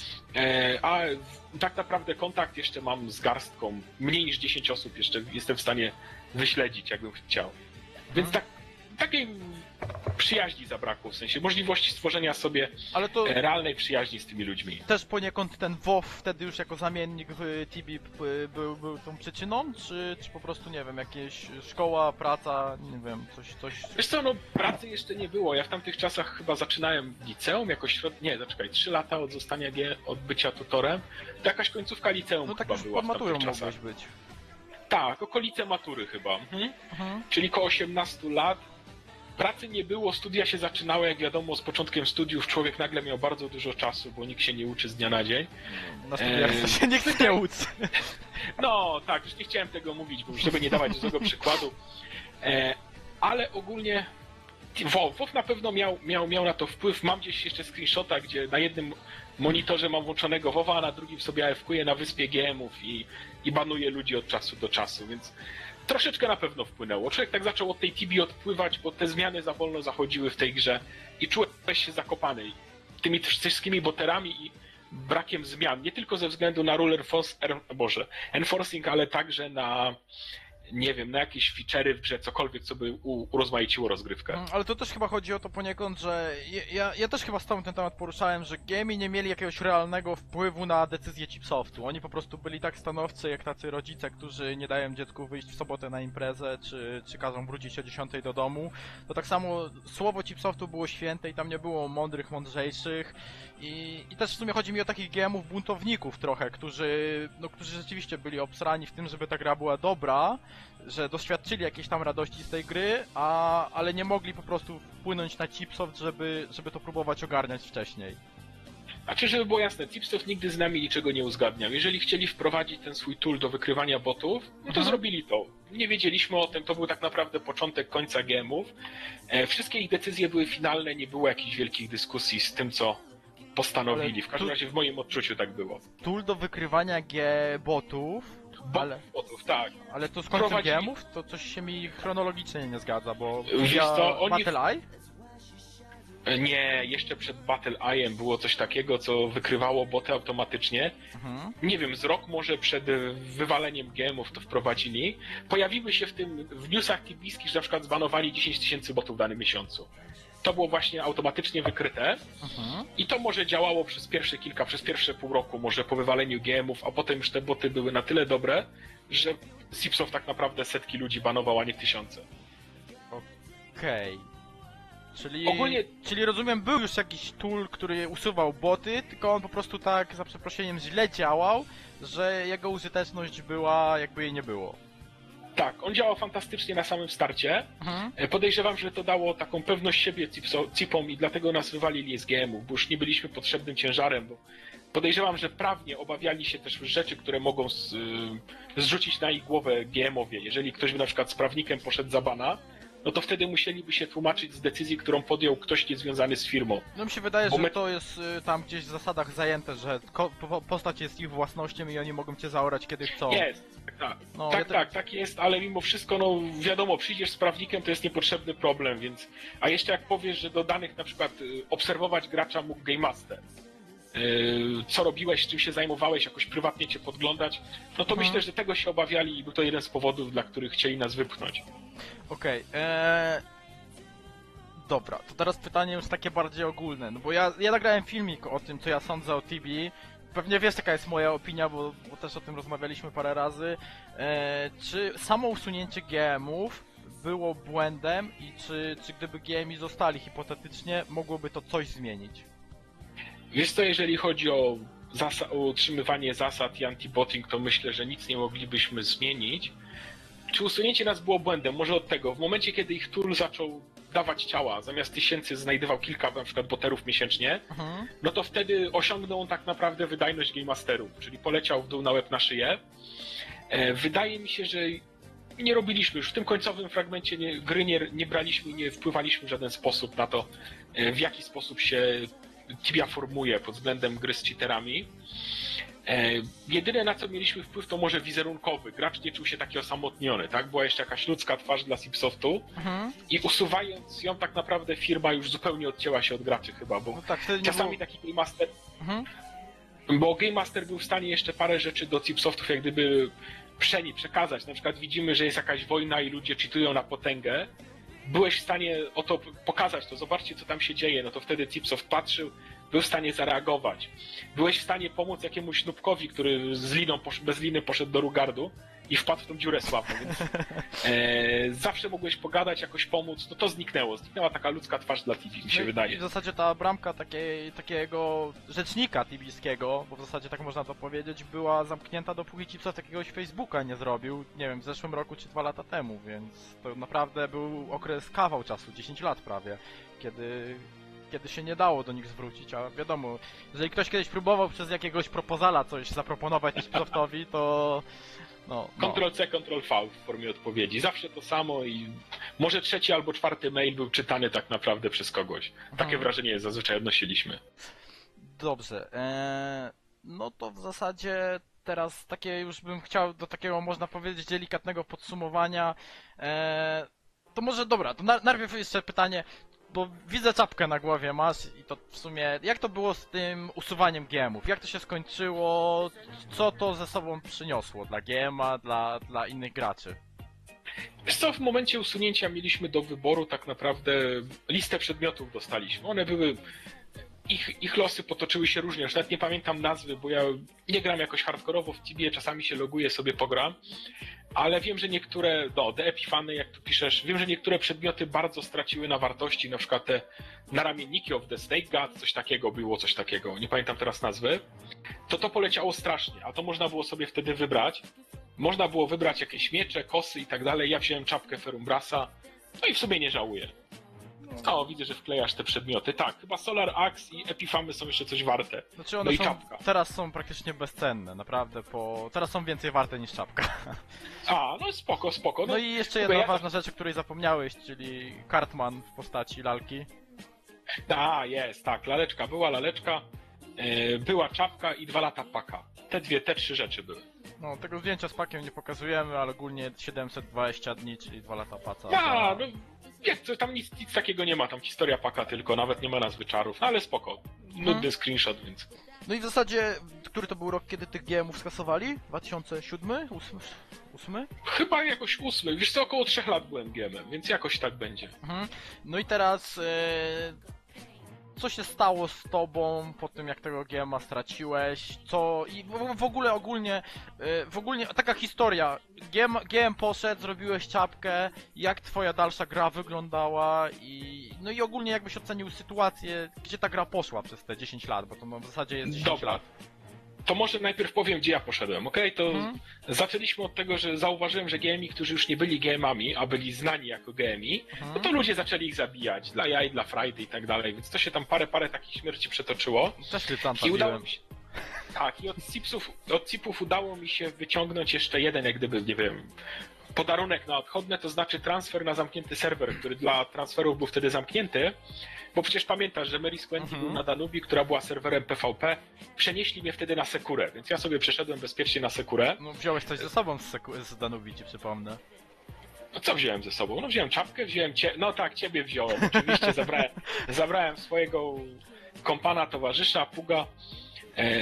E, a tak naprawdę kontakt jeszcze mam z garstką, mniej niż dziesięć osób jeszcze jestem w stanie wyśledzić, jakbym chciał. Więc mhm. tak, takiej przyjaźni zabrakło, w sensie możliwości stworzenia sobie Ale to e, realnej przyjaźni z tymi ludźmi. też poniekąd ten WoW wtedy już jako zamiennik w T B p- był, był tą przyczyną, czy, czy po prostu, nie wiem, jakieś szkoła, praca, nie wiem, coś, coś... Wiesz co, no pracy jeszcze nie było. Ja w tamtych czasach chyba zaczynałem liceum, jako środ... Nie, zaczekaj, trzy lata od zostania G, od bycia tutorem. To jakaś końcówka liceum No tak chyba już była pod w maturą tamtych czasach. mogłeś być. Tak, okolice matury chyba. Mhm. Mhm. Czyli koło osiemnastu lat. Pracy nie było, studia się zaczynały, jak wiadomo, z początkiem studiów człowiek nagle miał bardzo dużo czasu, bo nikt się nie uczy z dnia na dzień. Na studiach Eee. to się nikt nie uczy. No tak, już nie chciałem tego mówić, bo żeby nie dawać złego przykładu. E, ale ogólnie WoW, WoW na pewno miał, miał, miał na to wpływ. Mam gdzieś jeszcze screenshota, gdzie na jednym monitorze mam włączonego WoWa, a na drugim sobie AFK-uję na wyspie G M-ów i, i banuję ludzi od czasu do czasu, więc troszeczkę na pewno wpłynęło. Człowiek tak zaczął od tej T B odpływać, bo te zmiany za wolno zachodziły w tej grze i czułeś się zakopany tymi wszystkimi boterami i brakiem zmian, nie tylko ze względu na rule enforce, er, Boże, enforcing, ale także na, nie wiem, na jakieś feature'y w grze, cokolwiek, co by u, urozmaiciło rozgrywkę. Mm, Ale to też chyba chodzi o to poniekąd, że ja- ja, ja też chyba z tobą ten temat poruszałem, że gemi nie mieli jakiegoś realnego wpływu na decyzję chipsoftu. Oni po prostu byli tak stanowcy, jak tacy rodzice, którzy nie dają dziecku wyjść w sobotę na imprezę, czy, czy każą wrócić o dziesiątej do domu. To tak samo słowo chipsoftu było święte i tam nie było mądrych, mądrzejszych. I, I też w sumie chodzi mi o takich gemów buntowników trochę, którzy, no, którzy rzeczywiście byli obsrani w tym, żeby ta gra była dobra, że doświadczyli jakiejś tam radości z tej gry, a, ale nie mogli po prostu wpłynąć na chipsoft, żeby, żeby to próbować ogarniać wcześniej. A czy żeby było jasne, Tipsoft nigdy z nami niczego nie uzgadniał. Jeżeli chcieli wprowadzić ten swój tool do wykrywania botów, no to Mhm. zrobili to. Nie wiedzieliśmy o tym, to był tak naprawdę początek końca gemów. E, wszystkie ich decyzje były finalne, nie było jakichś wielkich dyskusji z tym, co postanowili. W każdym tu- razie w moim odczuciu tak było. Tool do wykrywania G-botów, Bo, ale, Botów, tak. ale to z końcem Prowadzili- gemów to coś się mi chronologicznie nie zgadza, bo Wiesz ja co, oni- Battle Eye? E, Nie, jeszcze przed Battle Eye'em było coś takiego, co wykrywało boty automatycznie. Mhm. Nie wiem, z rok może przed e, wywaleniem gemów to wprowadzili. Pojawiły się w tym, w newsach tibijskich, że na przykład zbanowali dziesięć tysięcy botów w danym miesiącu. To było właśnie automatycznie wykryte Mhm. i to może działało przez pierwsze kilka, przez pierwsze pół roku, może po wywaleniu gemów, a potem już te boty były na tyle dobre, że Sipsoft tak naprawdę setki ludzi banował, a nie tysiące. Okej. Czyli, Ogólnie- czyli rozumiem, był już jakiś tool, który usuwał boty, tylko on po prostu tak, za przeproszeniem, źle działał, że jego użyteczność była, jakby jej nie było. Tak, on działał fantastycznie na samym starcie. Mhm. E, Podejrzewam, że to dało taką pewność siebie cipso- cipom i dlatego nas wywalili z G M-ów, bo już nie byliśmy potrzebnym ciężarem, bo podejrzewam, że prawnie obawiali się też rzeczy, które mogą z, y, zrzucić na ich głowę G M-owie. Jeżeli ktoś by na przykład z prawnikiem poszedł za bana, no to wtedy musieliby się tłumaczyć z decyzji, którą podjął ktoś niezwiązany z firmą. No mi się wydaje, Bo że my- to jest y, tam gdzieś w zasadach zajęte, że ko- po- postać jest ich własnością i oni mogą cię zaorać kiedy chcą. Jest, tak, tak. No, tak, ja te- tak, tak jest, ale mimo wszystko, no wiadomo, przyjdziesz z prawnikiem, to jest niepotrzebny problem, więc... A jeszcze jak powiesz, że do danych na przykład y, obserwować gracza mógł Game Master, y, co robiłeś, czym się zajmowałeś, jakoś prywatnie cię podglądać, no to Mhm. myślę, że tego się obawiali i był to jeden z powodów, dla których chcieli nas wypchnąć. Okej, eee... Dobra, to teraz pytanie już takie bardziej ogólne, no bo ja, ja nagrałem filmik o tym, co ja sądzę o T B. Pewnie wiesz, jaka jest moja opinia, bo, bo też o tym rozmawialiśmy parę razy. Eee, czy samo usunięcie G M-ów było błędem i czy, czy gdyby G M i zostali hipotetycznie, mogłoby to coś zmienić? Wiesz co, jeżeli chodzi o, zasa- o utrzymywanie zasad i anti-botting, to myślę, że nic nie moglibyśmy zmienić. Czy usunięcie nas było błędem? Może od tego. W momencie, kiedy ich tool zaczął dawać ciała, zamiast tysięcy znajdował kilka na przykład boterów miesięcznie, Mhm. no to wtedy osiągnął on tak naprawdę wydajność Game Masterów, czyli poleciał w dół na łeb na szyję. E, wydaje mi się, że nie robiliśmy już w tym końcowym fragmencie nie, gry, nie, nie braliśmy, nie wpływaliśmy w żaden sposób na to, e, w jaki sposób się Tibia formuje pod względem gry z cheaterami. E, jedyne na co mieliśmy wpływ to może wizerunkowy. Gracz nie czuł się taki osamotniony, tak? Była jeszcze jakaś ludzka twarz dla Sipsoftu Mhm. i usuwając ją tak naprawdę firma już zupełnie odcięła się od graczy chyba, bo No tak, wtedy nie czasami było... taki Game Master, Mhm. bo Game Master był w stanie jeszcze parę rzeczy do Chipsoftów jak gdyby przeni, przekazać. Na przykład widzimy, że jest jakaś wojna i ludzie cheatują na potęgę byłeś w stanie o to pokazać, to zobaczcie, co tam się dzieje, no to wtedy Cipsoft patrzył, był w stanie zareagować. Byłeś w stanie pomóc jakiemuś nubkowi, który z liną, bez liny poszedł do Rugardu i wpadł w tą dziurę sławną, więc e, zawsze mogłeś pogadać, jakoś pomóc, no to zniknęło. Zniknęła taka ludzka twarz dla T V, mi się No i wydaje. w zasadzie ta bramka takiej, takiego rzecznika tibijskiego, bo w zasadzie tak można to powiedzieć, była zamknięta, dopóki Chipsoft jakiegoś Facebooka nie zrobił, nie wiem, w zeszłym roku czy dwa lata temu, więc to naprawdę był okres, kawał czasu, dziesięć lat prawie, kiedy... kiedy się nie dało do nich zwrócić, a wiadomo, jeżeli ktoś kiedyś próbował przez jakiegoś propozala coś zaproponować Chipsoftowi, to... No, no. Ctrl-C, Ctrl-V w formie odpowiedzi. Zawsze to samo i może trzeci albo czwarty mail był czytany tak naprawdę przez kogoś. Takie Mhm. wrażenie zazwyczaj odnosiliśmy. Dobrze, eee, no to w zasadzie teraz takie już bym chciał do takiego, można powiedzieć, delikatnego podsumowania. Eee, to może dobra, to na, najpierw jeszcze pytanie, bo widzę czapkę na głowie masz i to w sumie, jak to było z tym usuwaniem G M ów? Jak to się skończyło? Co to ze sobą przyniosło dla G M a, dla, dla innych graczy? Wiesz co, w momencie usunięcia mieliśmy do wyboru tak naprawdę listę przedmiotów dostaliśmy. One były... Ich, ich losy potoczyły się różnie, już nawet nie pamiętam nazwy, bo ja nie gram jakoś hardkorowo w Tibie, czasami się loguję, sobie pogram, ale wiem, że niektóre, no, The Epifany, jak tu piszesz, wiem, że niektóre przedmioty bardzo straciły na wartości, na przykład te naramienniki of the Snake God, coś takiego było, coś takiego, nie pamiętam teraz nazwy, to to poleciało strasznie, a to można było sobie wtedy wybrać. Można było wybrać jakieś miecze, kosy i tak dalej, ja wziąłem czapkę Ferumbrasa, no i w sumie nie żałuję. O, widzę, że wklejasz te przedmioty. Tak, chyba Solar Axe i Epifamy są jeszcze coś warte. Znaczy one No i są, czapka. teraz są praktycznie bezcenne, naprawdę, po... teraz są więcej warte niż czapka. A, no spoko, spoko. No i jeszcze Słuchaj, jedna ja- ważna rzecz, o której zapomniałeś, czyli Cartman w postaci lalki. A, jest, tak, laleczka była, laleczka, e, była czapka i dwa lata paka. Te dwie, te trzy rzeczy były. No, tego zdjęcia z pakiem nie pokazujemy, ale ogólnie siedemset dwadzieścia dni, czyli dwa lata paca. A, za- no, jak to, tam nic, nic takiego nie ma, tam historia paka tylko, nawet nie ma nazwy czarów, no ale spoko. Nudny Mhm. screenshot, więc... No i w zasadzie, który to był rok, kiedy tych G M ów skasowali? dwa tysiące siódmy? ósmy? Chyba jakoś ósmy, wiesz co, około trzech lat byłem G M-em, więc jakoś tak będzie. Mhm. No i teraz, e, co się stało z tobą po tym, jak tego G M a straciłeś? Co i w, w ogóle ogólnie, e, w ogóle taka historia. G M, G M poszedł, zrobiłeś czapkę, jak twoja dalsza gra wyglądała i no i ogólnie jakbyś ocenił sytuację, gdzie ta gra poszła przez te dziesięć lat, bo to no, w zasadzie jest dziesięć Dobra. lat. To może najpierw powiem, gdzie ja poszedłem, okej? To Mhm. zaczęliśmy od tego, że zauważyłem, że G M i, którzy już nie byli G M ami, a byli znani jako G M i, Mhm. no to ludzie zaczęli ich zabijać, dla jaj, dla frajdy i tak dalej, więc to się tam parę, parę takich śmierci przetoczyło. Też Lycanta I udało biłem. mi się... Tak, i od Cipsów, od Cipów udało mi się wyciągnąć jeszcze jeden, jak gdyby, nie wiem, podarunek na odchodne, to znaczy transfer na zamknięty serwer, który dla transferów był wtedy zamknięty, bo przecież pamiętasz, że Mary Squenty Mhm. był na Danubii, która była serwerem P V P, przenieśli mnie wtedy na Sekurę, więc ja sobie przeszedłem bezpiecznie na Sekurę. No wziąłeś coś ze sobą z, Seku- z Danubii, ci przypomnę. No co wziąłem ze sobą? No wziąłem czapkę, wziąłem cie... No tak, ciebie wziąłem, oczywiście zabrałem, zabrałem swojego kompana, towarzysza, Puga e...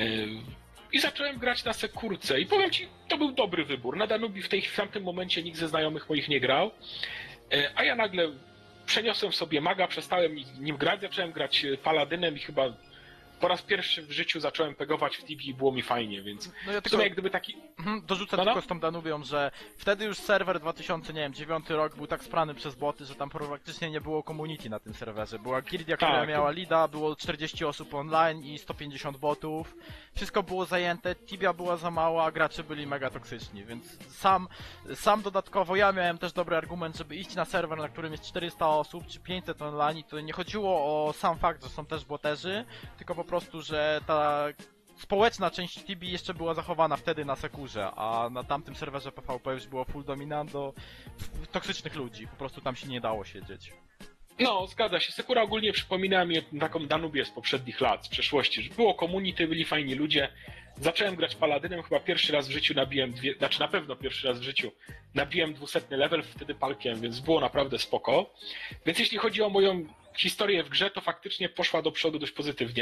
i zacząłem grać na Sekurce i powiem ci, to był dobry wybór. Na Danubii w, tej, w tamtym momencie nikt ze znajomych moich nie grał, e... a ja nagle przeniosłem sobie maga, przestałem nim grać, zacząłem grać paladynem i chyba po raz pierwszy w życiu zacząłem pegować w T V i było mi fajnie, więc No ja w tylko sumie jak gdyby taki... mhm, dorzucę No, no. tylko z tą Danubią, że wtedy już serwer dwa tysiące dziewiąty rok był tak sprany przez boty, że tam praktycznie nie było community na tym serwerze. Była gildia, która Tak. miała leada, było czterdzieści osób online i sto pięćdziesiąt botów. Wszystko było zajęte, Tibia była za mała, a gracze byli mega toksyczni, więc sam, sam dodatkowo ja miałem też dobry argument, żeby iść na serwer, na którym jest czterysta osób czy pięćset online i to nie chodziło o sam fakt, że są też boterzy, tylko po prostu, że ta społeczna część T B jeszcze była zachowana wtedy na Sekurze, a na tamtym serwerze P V P już było full dominando toksycznych ludzi, po prostu tam się nie dało siedzieć. No, zgadza się. Sekura ogólnie przypomina mi taką Danubię z poprzednich lat, z przeszłości, że było community, byli fajni ludzie. Zacząłem grać paladynem, chyba pierwszy raz w życiu nabiłem dwie, znaczy na pewno pierwszy raz w życiu nabiłem dwusetny level, wtedy palkiem, więc było naprawdę spoko. Więc jeśli chodzi o moją historię w grze, to faktycznie poszła do przodu dość pozytywnie.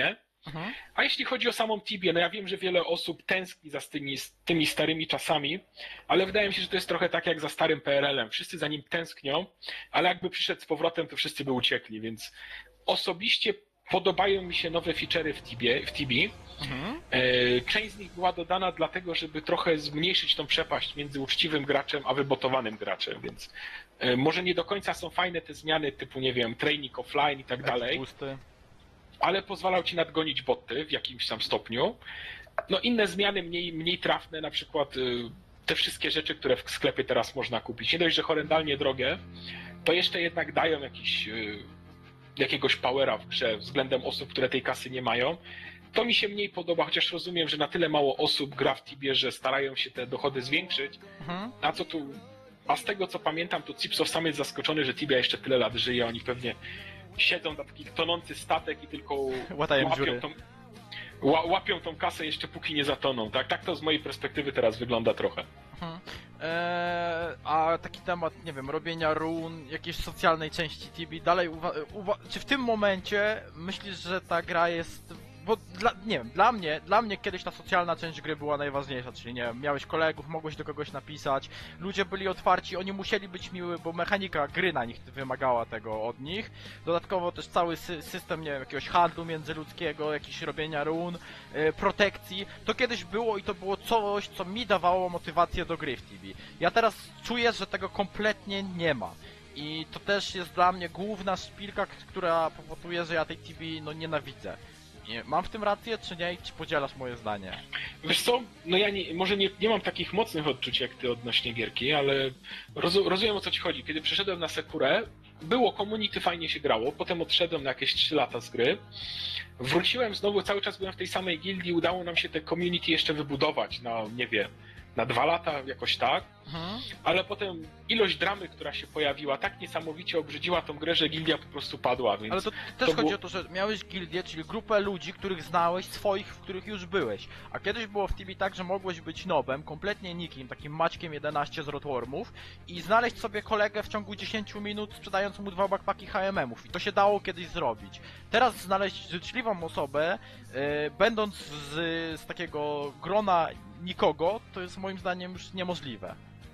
Mhm. A jeśli chodzi o samą Tibię, no ja wiem, że wiele osób tęskni za tymi, tymi starymi czasami, ale wydaje mi się, że to jest trochę tak jak za starym P R L-em. Wszyscy za nim tęsknią, ale jakby przyszedł z powrotem, to wszyscy by uciekli, więc osobiście podobają mi się nowe feature'y w Tibie, w Tibii. Mhm. E, Część z nich była dodana dlatego, żeby trochę zmniejszyć tą przepaść między uczciwym graczem a wybotowanym graczem, więc e, może nie do końca są fajne te zmiany typu, nie wiem, training offline i tak dalej, Pusty. ale pozwalał ci nadgonić boty w jakimś tam stopniu. No inne zmiany mniej, mniej trafne, na przykład y, te wszystkie rzeczy, które w sklepie teraz można kupić, nie dość, że horrendalnie drogie, to jeszcze jednak dają jakiś, y, jakiegoś powera w grze względem osób, które tej kasy nie mają. To mi się mniej podoba, chociaż rozumiem, że na tyle mało osób gra w Tibie, że starają się te dochody zwiększyć. Mhm. A co tu... A z tego co pamiętam, to Cipsow sam jest zaskoczony, że Tibia jeszcze tyle lat żyje, oni pewnie siedzą na taki tonący statek i tylko Łatają łapią dziury. tą, ła, łapią tą kasę jeszcze póki nie zatoną. Tak, tak to z mojej perspektywy teraz wygląda trochę. Mhm. Eee, a taki temat, nie wiem, robienia run, jakiejś socjalnej części Tibi, dalej uwa- uwa- czy w tym momencie myślisz, że ta gra jest... Bo dla, nie wiem, dla mnie, dla mnie kiedyś ta socjalna część gry była najważniejsza, czyli nie wiem, miałeś kolegów, mogłeś do kogoś napisać, ludzie byli otwarci, oni musieli być miły, bo mechanika gry na nich wymagała tego od nich. Dodatkowo też cały sy- system, nie wiem, jakiegoś handlu międzyludzkiego, jakiegoś robienia run, yy, protekcji, to kiedyś było i to było coś, co mi dawało motywację do gry w Tibi. Ja teraz czuję, że tego kompletnie nie ma. I to też jest dla mnie główna szpilka, k- która powoduje, że ja tej Tibi no nienawidzę. Nie, mam w tym rację, czy nie? I czy podzielasz moje zdanie? Wiesz co, no ja nie, może nie, nie mam takich mocnych odczuć jak ty odnośnie gierki, ale rozu, rozumiem o co ci chodzi. Kiedy przeszedłem na Sekurę, było community, fajnie się grało, potem odszedłem na jakieś trzy lata z gry. Wróciłem znowu, cały czas byłem w tej samej gildii, udało nam się te community jeszcze wybudować na, nie wiem, na dwa lata, jakoś tak. Mhm. Ale potem ilość dramy, która się pojawiła, tak niesamowicie obrzydziła tą grę, że gildia po prostu padła, więc... Ale to też to chodzi było- o to, że miałeś gildię, czyli grupę ludzi, których znałeś, swoich, w których już byłeś. A kiedyś było w Tibi tak, że mogłeś być nobem, kompletnie nikim, takim Maćkiem jedenaście z Rotwormów i znaleźć sobie kolegę w ciągu dziesięciu minut, sprzedając mu dwa backpacki H M M-ów. I to się dało kiedyś zrobić. Teraz znaleźć życzliwą osobę, e, będąc z, z takiego grona nikogo, to jest moim zdaniem już niemożliwe.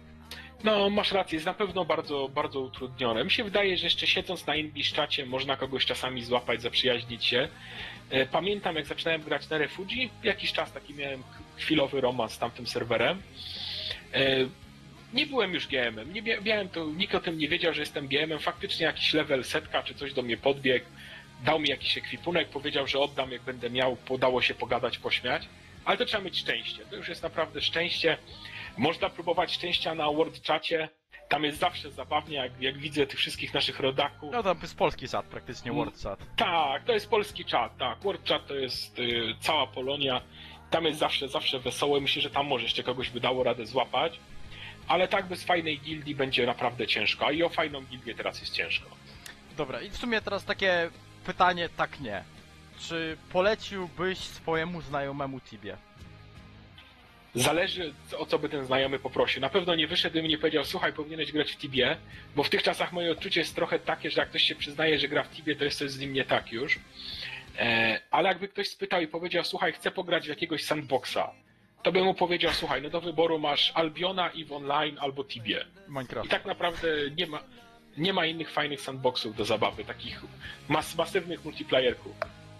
No, masz rację, jest na pewno bardzo, bardzo utrudnione. Mi się wydaje, że jeszcze siedząc na Inbishczacie można kogoś czasami złapać, zaprzyjaźnić się. E, Pamiętam, jak zaczynałem grać na Refugee, jakiś czas taki miałem chwilowy romans z tamtym serwerem. E, Nie byłem już G M-em, nie mia- miałem to, nikt o tym nie wiedział, że jestem G M-em. Faktycznie jakiś level setka czy coś do mnie podbiegł, dał mi jakiś ekwipunek, powiedział, że oddam jak będę miał, podało się pogadać, pośmiać. Ale to trzeba mieć szczęście, to już jest naprawdę szczęście. Można próbować szczęścia na World Chacie. Tam jest zawsze zabawnie, jak, jak widzę tych wszystkich naszych rodaków. No tam jest polski czat praktycznie, World Chat. Tak, to jest polski czat, tak. World Chat to jest y, cała Polonia. Tam jest zawsze, zawsze wesoło. Myślę, że tam może jeszcze kogoś by dało radę złapać. Ale tak bez fajnej gildii będzie naprawdę ciężko. A i o fajną gildię teraz jest ciężko. Dobra, i w sumie teraz takie pytanie, tak nie. Czy poleciłbyś swojemu znajomemu Tibie? Zależy, o co by ten znajomy poprosił. Na pewno nie wyszedł i mi nie powiedział, słuchaj, powinieneś grać w Tibie, bo w tych czasach moje odczucie jest trochę takie, że jak ktoś się przyznaje, że gra w Tibie, to jest coś z nim nie tak już. E, ale jakby ktoś spytał i powiedział, słuchaj, chcę pograć w jakiegoś sandboxa, to bym mu powiedział, słuchaj, no do wyboru masz Albiona, EVE Online albo Tibię. Minecraft. I tak naprawdę nie ma, nie ma innych fajnych sandboxów do zabawy, takich mas, masywnych multiplayerków.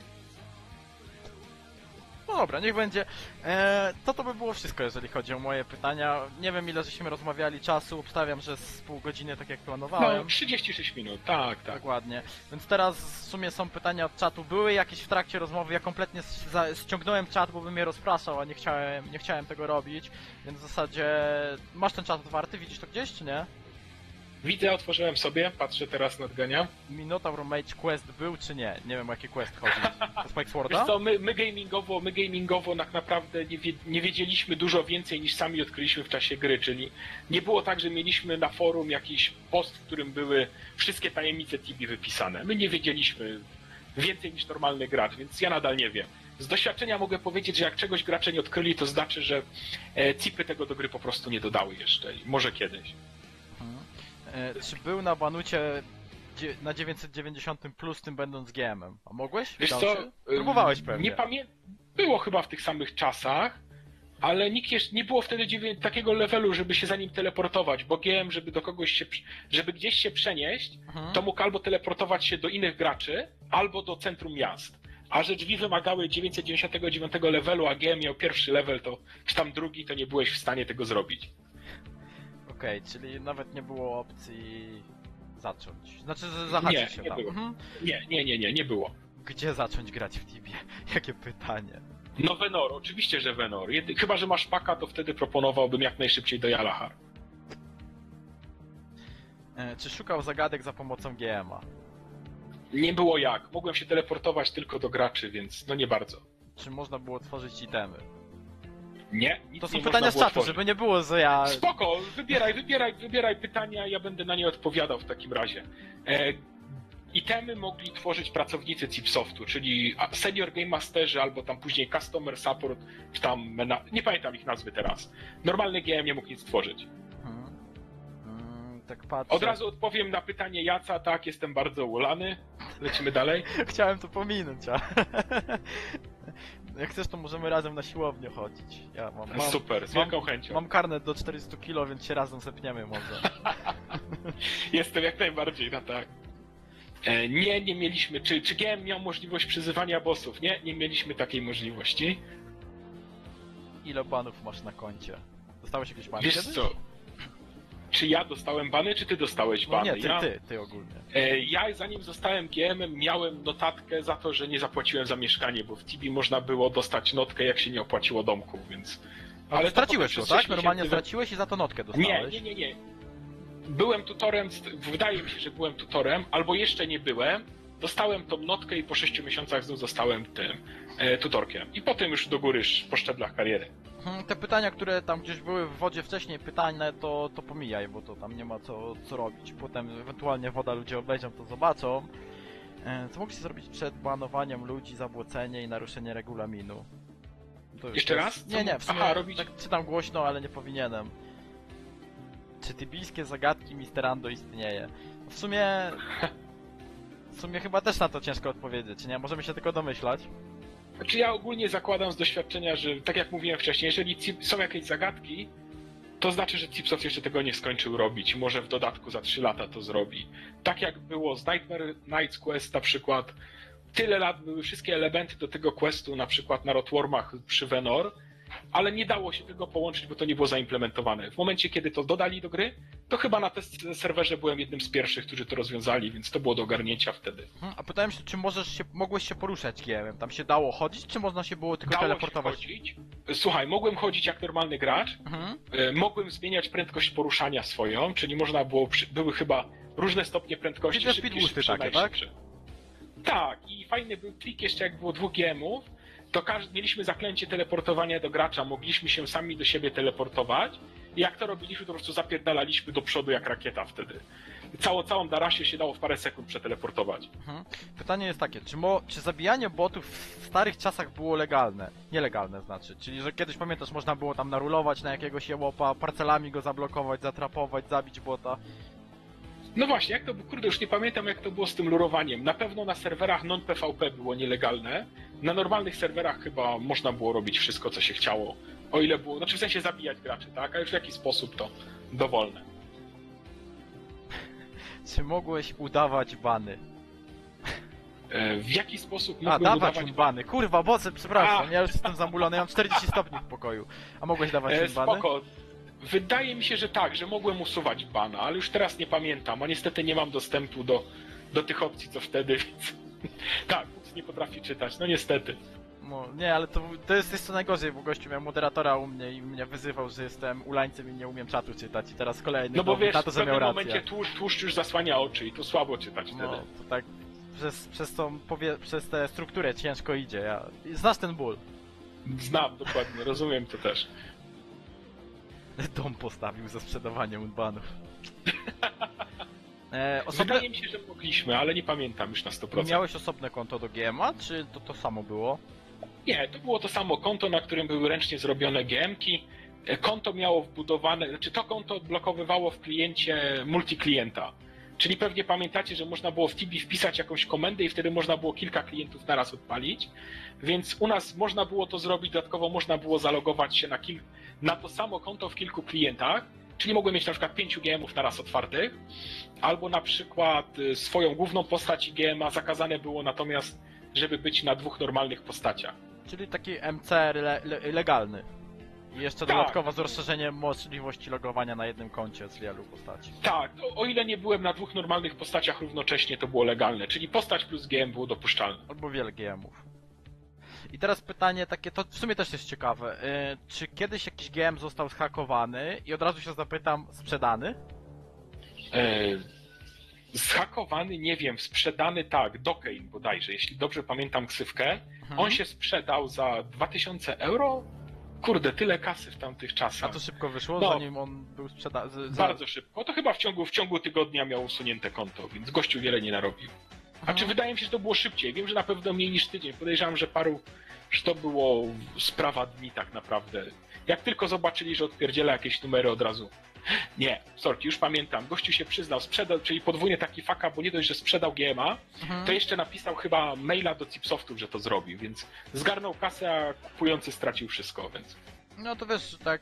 No dobra, niech będzie. Eee, to to by było wszystko, jeżeli chodzi o moje pytania. Nie wiem, ile żeśmy rozmawiali czasu, obstawiam, że z pół godziny, tak jak planowałem. No, trzydzieści sześć minut, tak, tak. Dokładnie. Więc teraz w sumie są pytania od czatu. Były jakieś w trakcie rozmowy, ja kompletnie s- za- ściągnąłem czat, bo bym mnie rozpraszał, a nie chciałem, nie chciałem tego robić. Więc w zasadzie masz ten czat otwarty, widzisz to gdzieś, czy nie? Widzę, otworzyłem sobie, patrzę teraz nadgania. Minotaur Mage Quest był, czy nie? Nie wiem, o jaki quest chodzi. To Spike Wiesz Sworda? co, my, my gamingowo, my gamingowo tak naprawdę nie, wie, nie wiedzieliśmy dużo więcej niż sami odkryliśmy w czasie gry, czyli nie było tak, że mieliśmy na forum jakiś post, w którym były wszystkie tajemnice Tibi wypisane. My nie wiedzieliśmy więcej niż normalny gracz, więc ja nadal nie wiem. Z doświadczenia mogę powiedzieć, że jak czegoś gracze nie odkryli, to znaczy, że e, cipy tego do gry po prostu nie dodały jeszcze i może kiedyś. E, czy był na Banucie dzie- na dziewięćset dziewięćdziesiąt plus tym będąc G M em. A mogłeś? Wiesz Udało co, się? Próbowałeś ym, pewnie. Nie pamiętam. Było chyba w tych samych czasach, ale nikt jeszcze nie było wtedy dziewię- takiego levelu, żeby się za nim teleportować, bo G M, żeby do kogoś się, przy- żeby gdzieś się przenieść, Mhm. to mógł albo teleportować się do innych graczy, albo do centrum miast. A że drzwi wymagały dziewięćset dziewięćdziesiątego dziewiątego levelu, a G M miał pierwszy level, to czy tam drugi, to nie byłeś w stanie tego zrobić. Okej, czyli nawet nie było opcji zacząć. Znaczy, że zahaczyć Nie, się nie tam. było. Mhm. Nie, nie, nie, nie, nie było. Gdzie zacząć grać w Tibie? Jakie pytanie. No Venor, oczywiście, że Venor. Jedy- Chyba, że masz paka, to wtedy proponowałbym jak najszybciej do Jalahar. E, czy szukał zagadek za pomocą G M a? Nie było jak. Mogłem się teleportować tylko do graczy, więc no nie bardzo. Czy można było tworzyć itemy? Nie, nic To są nie pytania można z było czatu, tworzyć. żeby nie było, że ja... Spoko, wybieraj, wybieraj, wybieraj pytania, ja będę na nie odpowiadał w takim razie. E, itemy mogli tworzyć pracownicy Cipsoftu, czyli a, senior game masterzy, albo tam później customer support, czy tam, mena- nie pamiętam ich nazwy teraz. Normalny G M nie mógł nic tworzyć. Mhm. Mm, tak patrzę. Od razu odpowiem na pytanie Jaca, tak, jestem bardzo ulany. Lecimy dalej. Chciałem to pominąć, a... Jak chcesz, to możemy razem na siłownię chodzić. Ja mam, mam, Super, z mam- wielką chęcią. mam karnet do czterystu kilo, więc się razem zepniemy może. Jestem jak najbardziej na tak. E, nie, nie mieliśmy. Czy, czy G M miał możliwość przyzywania bossów? Nie, nie mieliśmy takiej możliwości. Ile banów masz na koncie? Dostałeś jakieś bany Wiesz kiedyś? co? Czy ja dostałem bany, czy ty dostałeś No bany? nie, ty, ja, ty, ty ogólnie. E, ja zanim zostałem G M em, miałem notatkę za to, że nie zapłaciłem za mieszkanie, bo w Tibi można było dostać notkę, jak się nie opłaciło domku, więc... Ale to straciłeś potem go, tak? przez Normalnie sześć straciłeś i za to notkę miesięcy- Nie, dostałeś. nie, nie, nie. Byłem tutorem, wydaje mi się, że byłem tutorem, albo jeszcze nie byłem. Dostałem tą notkę i po sześciu miesiącach znów zostałem tym e, tutorkiem. I potem już do góry sz- po szczeblach kariery. Mhm, te pytania, które tam gdzieś były w wodzie wcześniej, pytania, to, to pomijaj, bo to tam nie ma co, co robić. Potem ewentualnie woda ludzie obejrzą, to zobaczą. E, Co mogliście zrobić przed banowaniem ludzi, zabłocenie i naruszenie regulaminu? To już Jeszcze to raz? jest... Co Nie, nie, mu- w sumie Aha, robić- tak czytam głośno, ale nie powinienem. Czy tybijskie zagadki mister Ando istnieje? W sumie... W sumie chyba też na to ciężko odpowiedzieć, nie? Możemy się tylko domyślać. Znaczy ja ogólnie zakładam z doświadczenia, że tak jak mówiłem wcześniej, jeżeli Cip- są jakieś zagadki, to znaczy, że Cipsoft jeszcze tego nie skończył robić. Może w dodatku za trzy lata to zrobi. Tak jak było z Nightmare Nights Quest na przykład. Tyle lat były wszystkie elementy do tego questu, na przykład na Rotwormach przy Venor, ale nie dało się tego połączyć, bo to nie było zaimplementowane. W momencie, kiedy to dodali do gry, to chyba na test serwerze byłem jednym z pierwszych, którzy to rozwiązali, więc to było do ogarnięcia wtedy. Hmm, a pytałem się, czy możesz się, mogłeś się poruszać G M em? Tam się dało chodzić, czy można się było tylko Dało teleportować? się chodzić. Słuchaj, mogłem chodzić jak normalny gracz, Mhm. e, mogłem zmieniać prędkość poruszania swoją, czyli można było, przy- były chyba różne stopnie prędkości, Czyli te szybkie, speedboosty szybsze, takie, tak? najszybsze. Tak, i fajny był trik jeszcze jak było dwóch G M ów, to każdy, mieliśmy zaklęcie teleportowania do gracza, mogliśmy się sami do siebie teleportować i jak to robiliśmy, to po prostu zapierdalaliśmy do przodu jak rakieta wtedy. Całą, całą Darasię się dało w parę sekund przeteleportować. Mhm. Pytanie jest takie, czy, mo, czy zabijanie botów w starych czasach było legalne? Nielegalne znaczy, czyli że kiedyś pamiętasz, można było tam narulować na jakiegoś jełopa, parcelami go zablokować, zatrapować, zabić bota. No właśnie, jak to było, kurde, już nie pamiętam jak to było z tym lurowaniem. Na pewno na serwerach non-P V P było nielegalne. Na normalnych serwerach chyba można było robić wszystko, co się chciało. O ile było, znaczy w sensie zabijać graczy, tak? A już w jaki sposób to dowolne. Czy mogłeś udawać bany? E, W jaki sposób A, mógłbym dawać udawać im bany. Kurwa, boce, przepraszam, A. ja już jestem zamulony, ja mam czterdzieści stopni w pokoju. A mogłeś dawać E, im bany? spoko. Wydaje mi się, że tak, że mogłem usuwać bana, ale już teraz nie pamiętam, a niestety nie mam dostępu do, do tych opcji co wtedy, więc... tak, Fuchs nie potrafi czytać, no niestety. No, nie, ale to, to jest jeszcze najgorzej, bo gościu miał moderatora u mnie i mnie wyzywał, że jestem ulańcem i nie umiem czatu czytać i teraz kolejny No bo dowód wiesz, na to, w że miał pewnym rację. momencie tłuszcz, tłuszcz już zasłania oczy i to słabo czytać wtedy. No, to tak przez, przez tą, powie, przez tę strukturę ciężko idzie, ja... Znasz ten ból. Znam, dokładnie, rozumiem to też. Dom postawił za sprzedawanie unbanów. E, osobne... Wydaje mi się, że mogliśmy, ale nie pamiętam już na sto procent. Miałeś osobne konto do G M a, czy to to samo było? Nie, to było to samo konto, na którym były ręcznie zrobione G M ki. Konto miało wbudowane, znaczy to konto odblokowywało w kliencie multiklienta. Czyli pewnie pamiętacie, że można było w Tibi wpisać jakąś komendę i wtedy można było kilka klientów naraz odpalić. Więc u nas można było to zrobić, dodatkowo można było zalogować się na, kil... na to samo konto w kilku klientach. Czyli mogłem mieć na przykład pięciu G M ów naraz otwartych, albo na przykład swoją główną postać i G M a zakazane było natomiast, żeby być na dwóch normalnych postaciach. Czyli taki M C R le le legalny. I jeszcze Tak. dodatkowo z rozszerzeniem możliwości logowania na jednym koncie z wielu postaci. Tak, o, o ile nie byłem na dwóch normalnych postaciach równocześnie, to było legalne, czyli postać plus G M było dopuszczalne. Albo wiele G M ów. I teraz pytanie takie, to w sumie też jest ciekawe. Yy, czy kiedyś jakiś G M został zhakowany i od razu się zapytam, sprzedany? Eee, zhakowany, nie wiem, sprzedany tak, Dokane bodajże, jeśli dobrze pamiętam ksywkę. Mhm. On się sprzedał za dwa tysiące euro? Kurde, tyle kasy w tamtych A czasach. to szybko wyszło, No. zanim on był sprzedany? Bardzo szybko. To chyba w ciągu, w ciągu tygodnia miał usunięte konto, więc gościu wiele nie narobił. A czy wydaje mi się, że to było szybciej? Wiem, że na pewno mniej niż tydzień. Podejrzewam, że paru, że to było sprawa dni tak naprawdę. Jak tylko zobaczyli, że odpierdziela jakieś numery od razu. Nie, sorki, już pamiętam. Gościu się przyznał, sprzedał, czyli podwójnie taki faka, bo nie dość, że sprzedał G M a, Mhm. to jeszcze napisał chyba maila do Cipsoftów, że to zrobił, więc zgarnął kasę, a kupujący stracił wszystko, więc... No to wiesz, tak...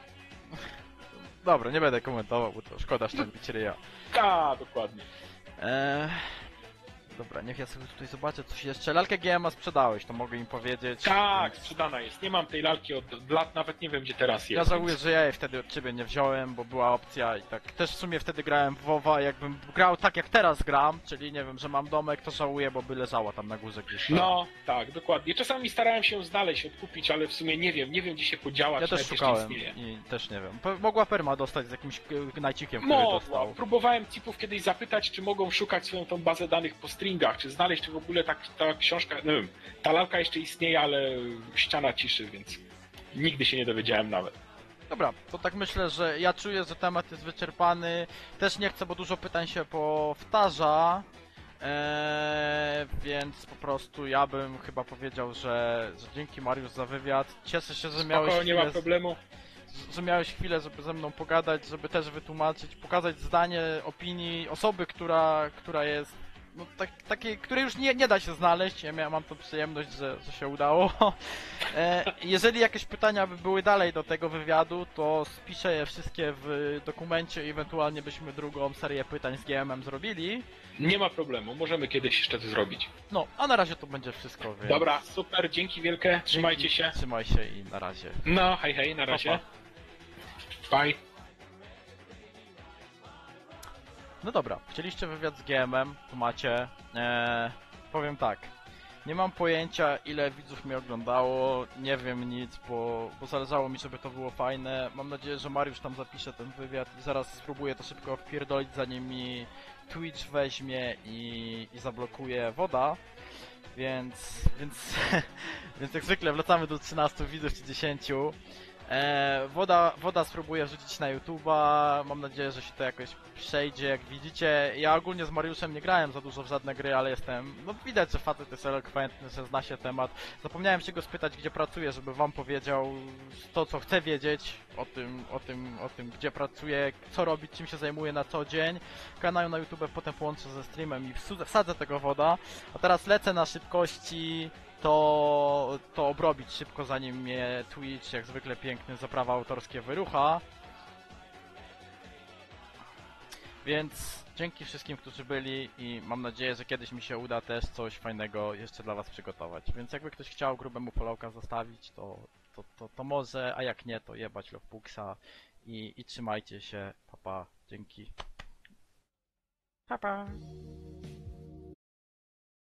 Dobra, nie będę komentował, bo to szkoda szczębić ryja. Tak, dokładnie. Eee... Dobra, niech ja sobie tutaj zobaczę coś jeszcze. Lalkę G M a sprzedałeś, to mogę im powiedzieć. Tak, Więc sprzedana jest. Nie mam tej lalki od od lat, nawet nie wiem, gdzie teraz jest. Ja żałuję, że ja jej wtedy od ciebie nie wziąłem, bo była opcja i tak też w sumie wtedy grałem w WoWa, jakbym grał tak jak teraz gram, czyli nie wiem, że mam domek, to żałuję, bo by leżała tam na górze gdzieś. No, tak, dokładnie. Czasami starałem się ją znaleźć, odkupić, ale w sumie nie wiem, nie wiem gdzie się podziała, Ja czy też nawet jeszcze szukałem istnieje. i też nie wiem. Pe- Mogła perma dostać z jakimś k- najcikiem, który Mogła. dostał. Próbowałem cipów kiedyś zapytać, czy mogą szukać swoją tą bazę danych po stringach, czy znaleźć, czy w ogóle tak, ta książka, nie wiem, ta lalka jeszcze istnieje, ale ściana ciszy, więc nigdy się nie dowiedziałem nawet. Dobra, to tak myślę, że ja czuję, że temat jest wyczerpany. Też nie chcę, bo dużo pytań się powtarza. Eee, więc po prostu ja bym chyba powiedział, że, że dzięki Mariusz za wywiad. Cieszę się, że miałeś Spoko, nie ma chwilę, problemu. że miałeś chwilę, żeby ze mną pogadać, żeby też wytłumaczyć, pokazać zdanie, opinii osoby, która, która jest no, tak, takiej, której już nie, nie da się znaleźć. Ja miałem, mam tą przyjemność, że, że się udało. E, jeżeli jakieś pytania by były dalej do tego wywiadu, to spiszę je wszystkie w dokumencie i ewentualnie byśmy drugą serię pytań z G M em zrobili. Nie ma problemu, możemy kiedyś jeszcze to zrobić. No, a na razie to będzie wszystko, więc... Dobra, super, dzięki wielkie, trzymajcie Dzięki, się. Trzymaj się i na razie. No, hej, hej, na razie. Bye. No dobra, chcieliście wywiad z G M em, tu macie. Eee, powiem tak. Nie mam pojęcia, ile widzów mnie oglądało, nie wiem nic, bo, bo zależało mi, żeby to było fajne. Mam nadzieję, że Mariusz tam zapisze ten wywiad i zaraz spróbuję to szybko wpierdolić, zanim mi Twitch weźmie i, i zablokuje woda. Więc, więc, więc jak zwykle wracamy do trzynastu widzów czy dziesięciu. E, woda, woda spróbuję wrzucić na YouTube'a, mam nadzieję, że się to jakoś przejdzie. Jak widzicie, ja ogólnie z Mariuszem nie grałem za dużo w żadne gry, ale jestem, no widać, że facet jest elokwentny, że zna się temat. Zapomniałem się go spytać, gdzie pracuje, żeby wam powiedział to, co chce wiedzieć o tym, o tym, o tym, gdzie pracuje, co robić, czym się zajmuje na co dzień. Kanał na YouTube potem połączę ze streamem i wsadzę wsadzę tego woda. A teraz lecę na szybkości to, to obrobić szybko, zanim mnie Twitch, jak zwykle piękny, za prawa autorskie wyrucha. Więc dzięki wszystkim, którzy byli i mam nadzieję, że kiedyś mi się uda też coś fajnego jeszcze dla was przygotować. Więc jakby ktoś chciał grubemu followka zostawić, to, to, to, to może, a jak nie, to jebać Lovebooksa i, i trzymajcie się, papa, dzięki. Pa, pa.